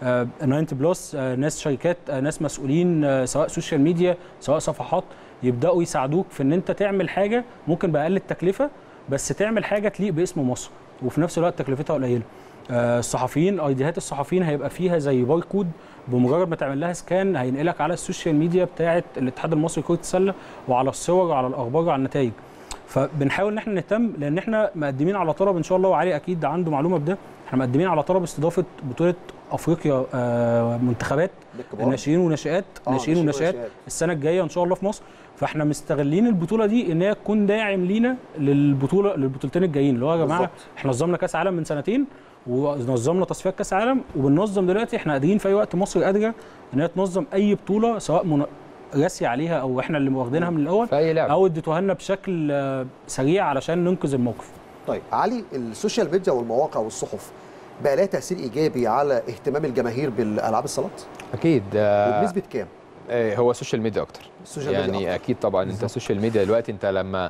90 بلس، ناس شركات، ناس مسؤولين سواء سوشيال ميديا سواء صفحات، يبداوا يساعدوك في ان انت تعمل حاجه ممكن باقل التكلفه بس تعمل حاجه تليق باسم مصر وفي نفس الوقت تكلفتها قليله. الصحفيين، ايديهات الصحفيين هيبقى فيها زي باركود، بمجرد ما تعمل لها سكان هينقلك على السوشيال ميديا بتاعه الاتحاد المصري لكره السله وعلى الصور وعلى الاخبار وعلى النتائج. فبنحاول ان احنا نهتم لان احنا مقدمين على طلب ان شاء الله، وعلي اكيد عنده معلومه بده، احنا مقدمين على طلب استضافه بطوله افريقيا منتخبات الناشئين وناشئات ناشئين وناشئات السنه الجايه ان شاء الله في مصر. فاحنا مستغلين البطوله دي ان هي تكون داعم لينا للبطولتين الجايين، اللي هو يا جماعه احنا نظمنا كاس عالم من سنتين ونظمنا تصفيات كاس عالم، وبننظم دلوقتي احنا قادرين في اي وقت مصر قادره ان هي تنظم اي بطوله سواء راسي عليها او احنا اللي واخدينها من الاول او اديتوها لنا بشكل سريع علشان ننقذ الموقف. طيب علي، السوشيال ميديا والمواقع والصحف بقى لها تاثير ايجابي على اهتمام الجماهير بالالعاب الصالات؟ اكيد. وبنسبه كام؟ هو السوشيال ميديا اكتر. يعني ميديا اكيد طبعا. انت السوشيال ميديا دلوقتي انت لما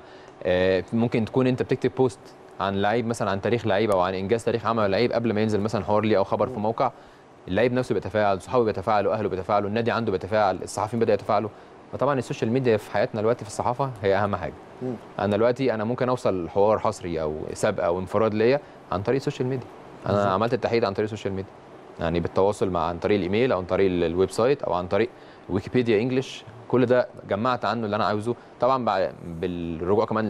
ممكن تكون انت بتكتب بوست عن لعيب مثلا، عن تاريخ لعيب او عن انجاز تاريخ عمل لعيب قبل ما ينزل مثلا حوار ليه او خبر في موقع، اللعيب نفسه بيتفاعل، صحابه بيتفاعلوا، اهله بيتفاعلوا، النادي عنده بيتفاعل، الصحفيين بدأوا يتفاعلوا. فطبعا السوشيال ميديا في حياتنا دلوقتي في الصحافه هي اهم حاجه. انا دلوقتي ممكن اوصل حوار حصري او سبق او انفراد ليا عن طريق السوشيال ميديا. انا عملت التحديد عن طريق السوشيال ميديا، يعني بالتواصل عن طريق الايميل او عن طريق الويب سايت او عن طريق ويكيبيديا انجلش، كل ده جمعت عنه اللي انا عاوزه. طبعا بالرجوع كمان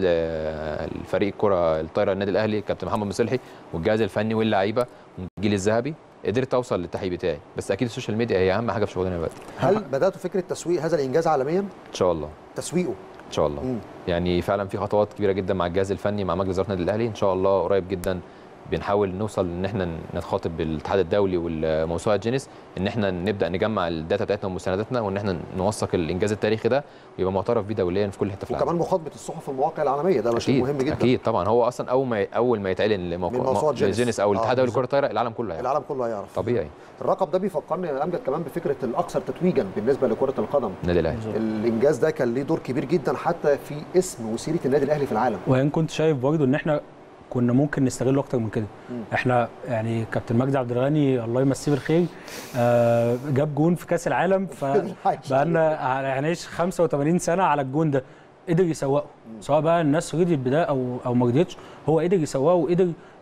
لفريق الكره الطايره النادي الاهلي كابتن محمد مصلحي والجهاز الفني واللعيبه والجيل الذهبي، قدرت اوصل للتحقيق بتاعي. بس اكيد السوشيال ميديا هي اهم حاجه في شغلنا دلوقتي. هل بداتوا فكره تسويق هذا الانجاز عالميا؟ ان شاء الله. تسويقه ان شاء الله. يعني فعلا في خطوات كبيره جدا مع الجهاز الفني مع مجلس اداره النادي الاهلي، ان شاء الله قريب جدا بنحاول نوصل ان احنا نتخاطب بالاتحاد الدولي والموسوعه جينيس ان احنا نبدا نجمع الداتا بتاعتنا ومستنداتنا وان احنا نوثق الانجاز التاريخي ده ويبقى معترف بيه دوليا في كل حته في العالم. وكمان مخاطبه الصحف والمواقع العالميه ده شيء مهم جدا. اكيد طبعا. هو اصلا اول ما يتعلن موسوعه جينيس او الاتحاد الدولي لكره الطايره العالم كله هيعرف. العالم كله هيعرف طبيعي. الرقم ده بيفكرني يا امجد كمان بفكره الاكثر تتويجا بالنسبه لكره القدم النادي الاهلي. الانجاز ده كان ليه دور كبير جدا حتى في اسم وسيره النادي الاهلي في العالم. وان كنت شايف برضه ان احنا كنا ممكن نستغله اكتر من كده. احنا يعني كابتن مجدي عبد الغني الله يمسيه بالخير جاب جون في كاس العالم، فبقى لنا يعني 85 سنه على الجون ده، قدر يسوقه سواء بقى الناس رضيت بده او ما رضيتش، هو قدر يسوقه وقدر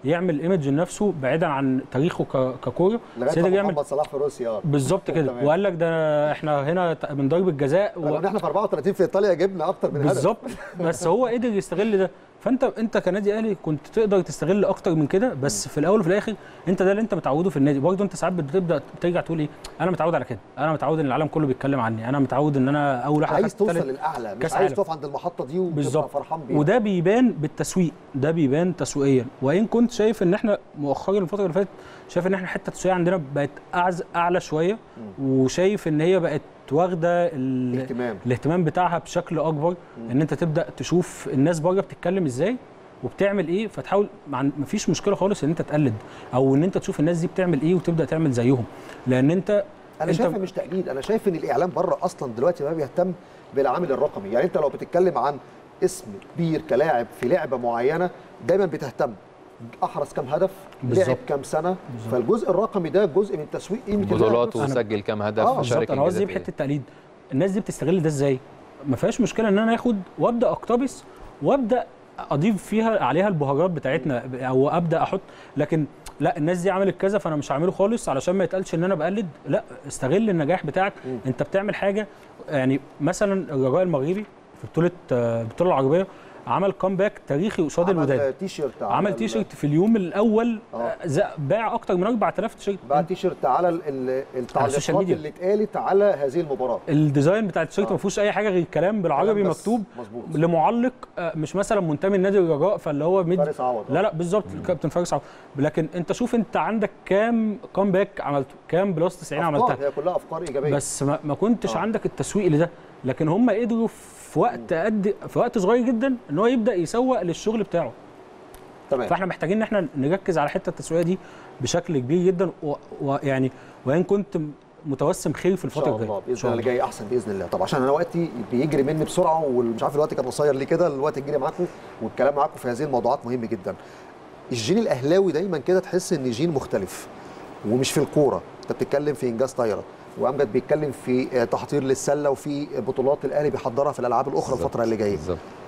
يعمل ايمج لنفسه بعيدا عن تاريخه ككوره. لغايه محمد صلاح في روسيا بالظبط كده، وقال لك ده احنا هنا من ضربه جزاء احنا في 34 في ايطاليا جبنا اكتر من هدف بالظبط. بس هو قدر يستغل ده. فانت كنادي اهلي كنت تقدر تستغل اكتر من كده، بس في الاول وفي الاخر انت ده اللي انت متعوده في النادي. برضه انت ساعات بترجع تقول ايه، انا متعود على كده، انا متعود ان العالم كله بيتكلم عني، انا متعود ان انا اول واحد عايز توصل للاعلى، مش عايز تقف عند المحطه دي وتبقى فرحان بيها. وده بيبان بالتسويق، ده بيبان تسويقيا. وان كنت شايف ان احنا مؤخرا الفتره اللي فاتت شايف ان احنا حته التسويق عندنا بقت اعلى شويه، وشايف ان هي بقت واخده الاهتمام بتاعها بشكل اكبر. ان انت تبدا تشوف الناس بره بتتكلم ازاي وبتعمل ايه، فتحاول مفيش مشكله خالص ان انت تقلد، او ان انت تشوف الناس دي بتعمل ايه وتبدا تعمل زيهم. لان انا شايفها مش تقليد، انا شايف ان الاعلام بره اصلا دلوقتي ما بيهتم بالعامل الرقمي. يعني انت لو بتتكلم عن اسم كبير كلاعب في لعبه معينه دايما بتهتم احرز كام هدف، لعب كام سنه. فالجزء الرقمي ده جزء من تسويق قيمه بطولات وسجل كام هدف وشارك. انا قصدي بحته التقليد، الناس دي بتستغل ده ازاي؟ ما فيهاش مشكله ان انا اخد وابدا اقتبس وابدا اضيف فيها عليها البهارات بتاعتنا او ابدا احط، لكن لا الناس دي عملت كذا فانا مش هعمله خالص علشان ما يتقالش ان انا بقلد. لا، استغل النجاح بتاعك. انت بتعمل حاجه، يعني مثلا الرجاء المغربي في البطوله العربيه عمل كامباك تاريخي قصاد الوداد. عمل تيشيرت في اليوم الاول باع اكتر من 4000 تيشيرت. باع تيشيرت على التعليقات اللي اتقالت على هذه المباراه. الديزاين بتاع التيشيرت ما فيهوش اي حاجه غير كلام بالعربي مكتوب لمعلق مش مثلا منتمي لنادي الرجاء فاللي هو فارس عوض. لا بالظبط كابتن فارس عوض. لكن انت شوف انت عندك كام كامباك عملته، كام بلس 90 عملتها. هي كلها افكار ايجابيه، بس ما كنتش عندك التسويق لده. لكن هم قدروا في وقت صغير جدا ان هو يبدا يسوق للشغل بتاعه. تمام. فاحنا محتاجين ان احنا نركز على حته التسويقيه دي بشكل كبير جدا، ويعني وان كنت متوسم خير في الفتره الجايه. باذن الله اللي جاي احسن باذن الله. طب عشان انا وقتي بيجري مني بسرعه ومش عارف الوقت كان قصير ليه كده، الوقت يجري معاكم والكلام معاكم في هذه الموضوعات مهم جدا. الجين الاهلاوي دايما كده تحس ان جين مختلف، ومش في الكوره، انت بتتكلم في انجاز طايره، وامجد بيتكلم في تحضير للسله وفي بطولات الاهلي بيحضرها في الالعاب الاخرى الفتره اللي جايه.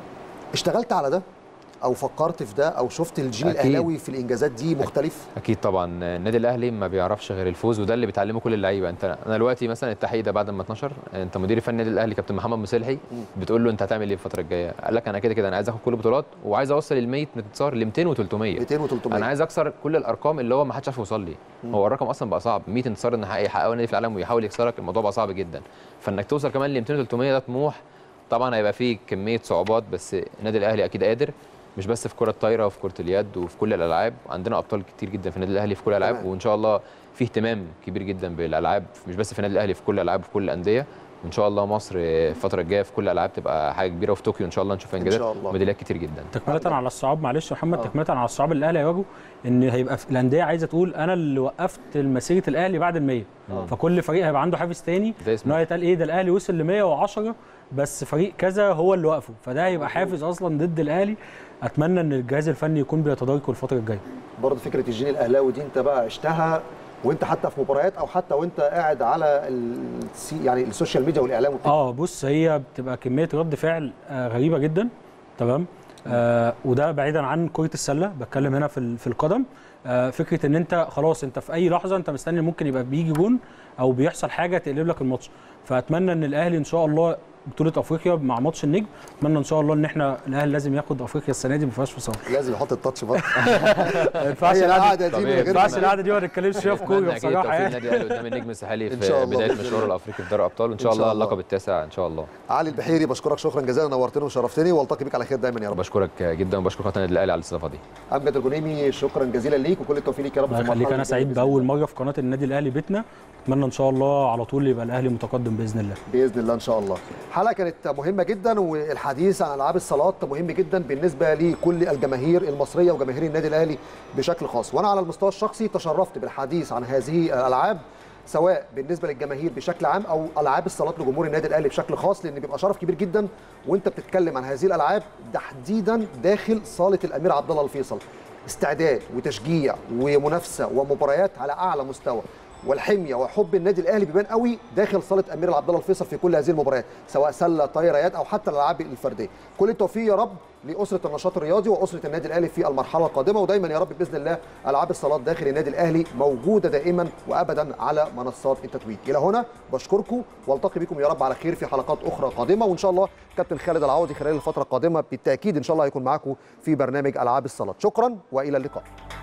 اشتغلت على ده او فكرت في ده او شفت الجيل الاهلاوي في الانجازات دي مختلف؟ اكيد طبعا. النادي الاهلي ما بيعرفش غير الفوز، وده اللي بيتعلمه كل اللعيبه. انا دلوقتي مثلا التحقيق ده بعد ما 12 انت مدير فني النادي الاهلي كابتن محمد مسلحي بتقول له انت هتعمل ايه الفتره الجايه؟ قال لك انا كده انا عايز اخد كل البطولات وعايز اوصل ال 100 انتصار ل 200 و300. انا عايز اكسر كل الارقام اللي هو ما حدش عارف يوصل لي. هو الرقم اصلا بقى صعب، 100 انتصار ان يحققه النادي في العالم ويحاول يكسرك، الموضوع بقى صعب جدا. فانك توصل كمان ل 200 و300 ده طموح طبعا هيبقى فيه كميه صعوبات، بس النادي الاهلي اكيد قادر، مش بس في كرة الطايرة وفي كرة اليد وفي كل الألعاب. عندنا أبطال كتير جدا في النادي الأهلي في كل الألعاب، وإن شاء الله في اهتمام كبير جدا بالألعاب، مش بس في النادي الأهلي، في كل الألعاب وفي كل الأندية. وإن شاء الله مصر الفترة الجاية في كل الألعاب تبقى حاجة كبيرة، وفي طوكيو إن شاء الله نشوف إنجازات وميداليات كتير جدا. تكملة على الصعاب، معلش يا محمد، تكملة على الصعاب اللي الأهلي هيواجهه، إن هيبقى الأندية عايزة تقول أنا اللي وقفت مسيرة الأهلي بعد ال100، فكل فريق هيبقى عنده حافز تاني إن هو يتقال إيه ده الأهلي وصل ل 110 بس فريق كذا هو اللي وقفه، فده هيبقى حافز أصلا ضد الأهلي. اتمنى ان الجهاز الفني يكون بيتداركه الفتره الجايه. برضه فكره الجين الاهلاوي دي انت بقى عشتها وانت حتى في مباريات او حتى وانت قاعد على يعني السوشيال ميديا والاعلام بص هي بتبقى كميه رد فعل غريبه جدا. تمام. وده بعيدا عن كره السله، بتكلم هنا في القدم. فكره ان انت خلاص انت في اي لحظه انت مستني ممكن يبقى بيجي جون او بيحصل حاجه تقلب لك الماتش. فاتمنى ان الاهلي ان شاء الله بطولة افريقيا مع ماتش النجم، اتمنى ان شاء الله ان احنا الاهلي لازم ياخد افريقيا السنه دي، ما فيهاش فصال. لازم يحط التاتش بقى. ما ينفعش القعده دي ما نتكلمش فيها في كوره بصراحه. يعني النادي الاهلي قدام النجم الساحلي في بدايه مشواره الافريقي في دوري الابطال، ان شاء الله اللقب التاسع ان شاء الله. علي البحيري بشكرك شكرا جزيلا، نورتني وشرفتني، والتقي بك على خير دايما يا رب. بشكرك جدا وبشكر قناه النادي الاهلي على الاستضافه دي. امجد الغنيمي شكرا جزيلا ليك وكل التوفيق ليك يا رب في المرحله. انا سعيد باول مره في قناه النادي الاهلي بيتنا، اتمنى ان شاء الله على طول يبقى الاهلي متقدم باذن الله. باذن الله ان شاء الله. حلقه كانت مهمه جدا، والحديث عن العاب الصالات مهم جدا بالنسبه لكل الجماهير المصريه وجماهير النادي الاهلي بشكل خاص، وانا على المستوى الشخصي تشرفت بالحديث عن هذه الالعاب سواء بالنسبه للجماهير بشكل عام او العاب الصالات لجمهور النادي الاهلي بشكل خاص، لان بيبقى شرف كبير جدا وانت بتتكلم عن هذه الالعاب تحديدا داخل صاله الامير عبد الله الفيصل. استعداد وتشجيع ومنافسه ومباريات على اعلى مستوى، والحميه وحب النادي الاهلي بيبان قوي داخل صاله امير عبد الله الفيصل في كل هذه المباريات، سواء سله طايره يد او حتى الالعاب الفرديه. كل التوفيق يا رب لاسره النشاط الرياضي واسره النادي الاهلي في المرحله القادمه، ودايما يا رب باذن الله العاب الصالات داخل النادي الاهلي موجوده دائما وابدا على منصات التتويج. الى هنا بشكركم والتقي بكم يا رب على خير في حلقات اخرى قادمه، وان شاء الله كابتن خالد العوضي خلال الفتره القادمه بالتاكيد ان شاء الله هيكون معاكم في برنامج العاب الصالات. شكرا والى اللقاء.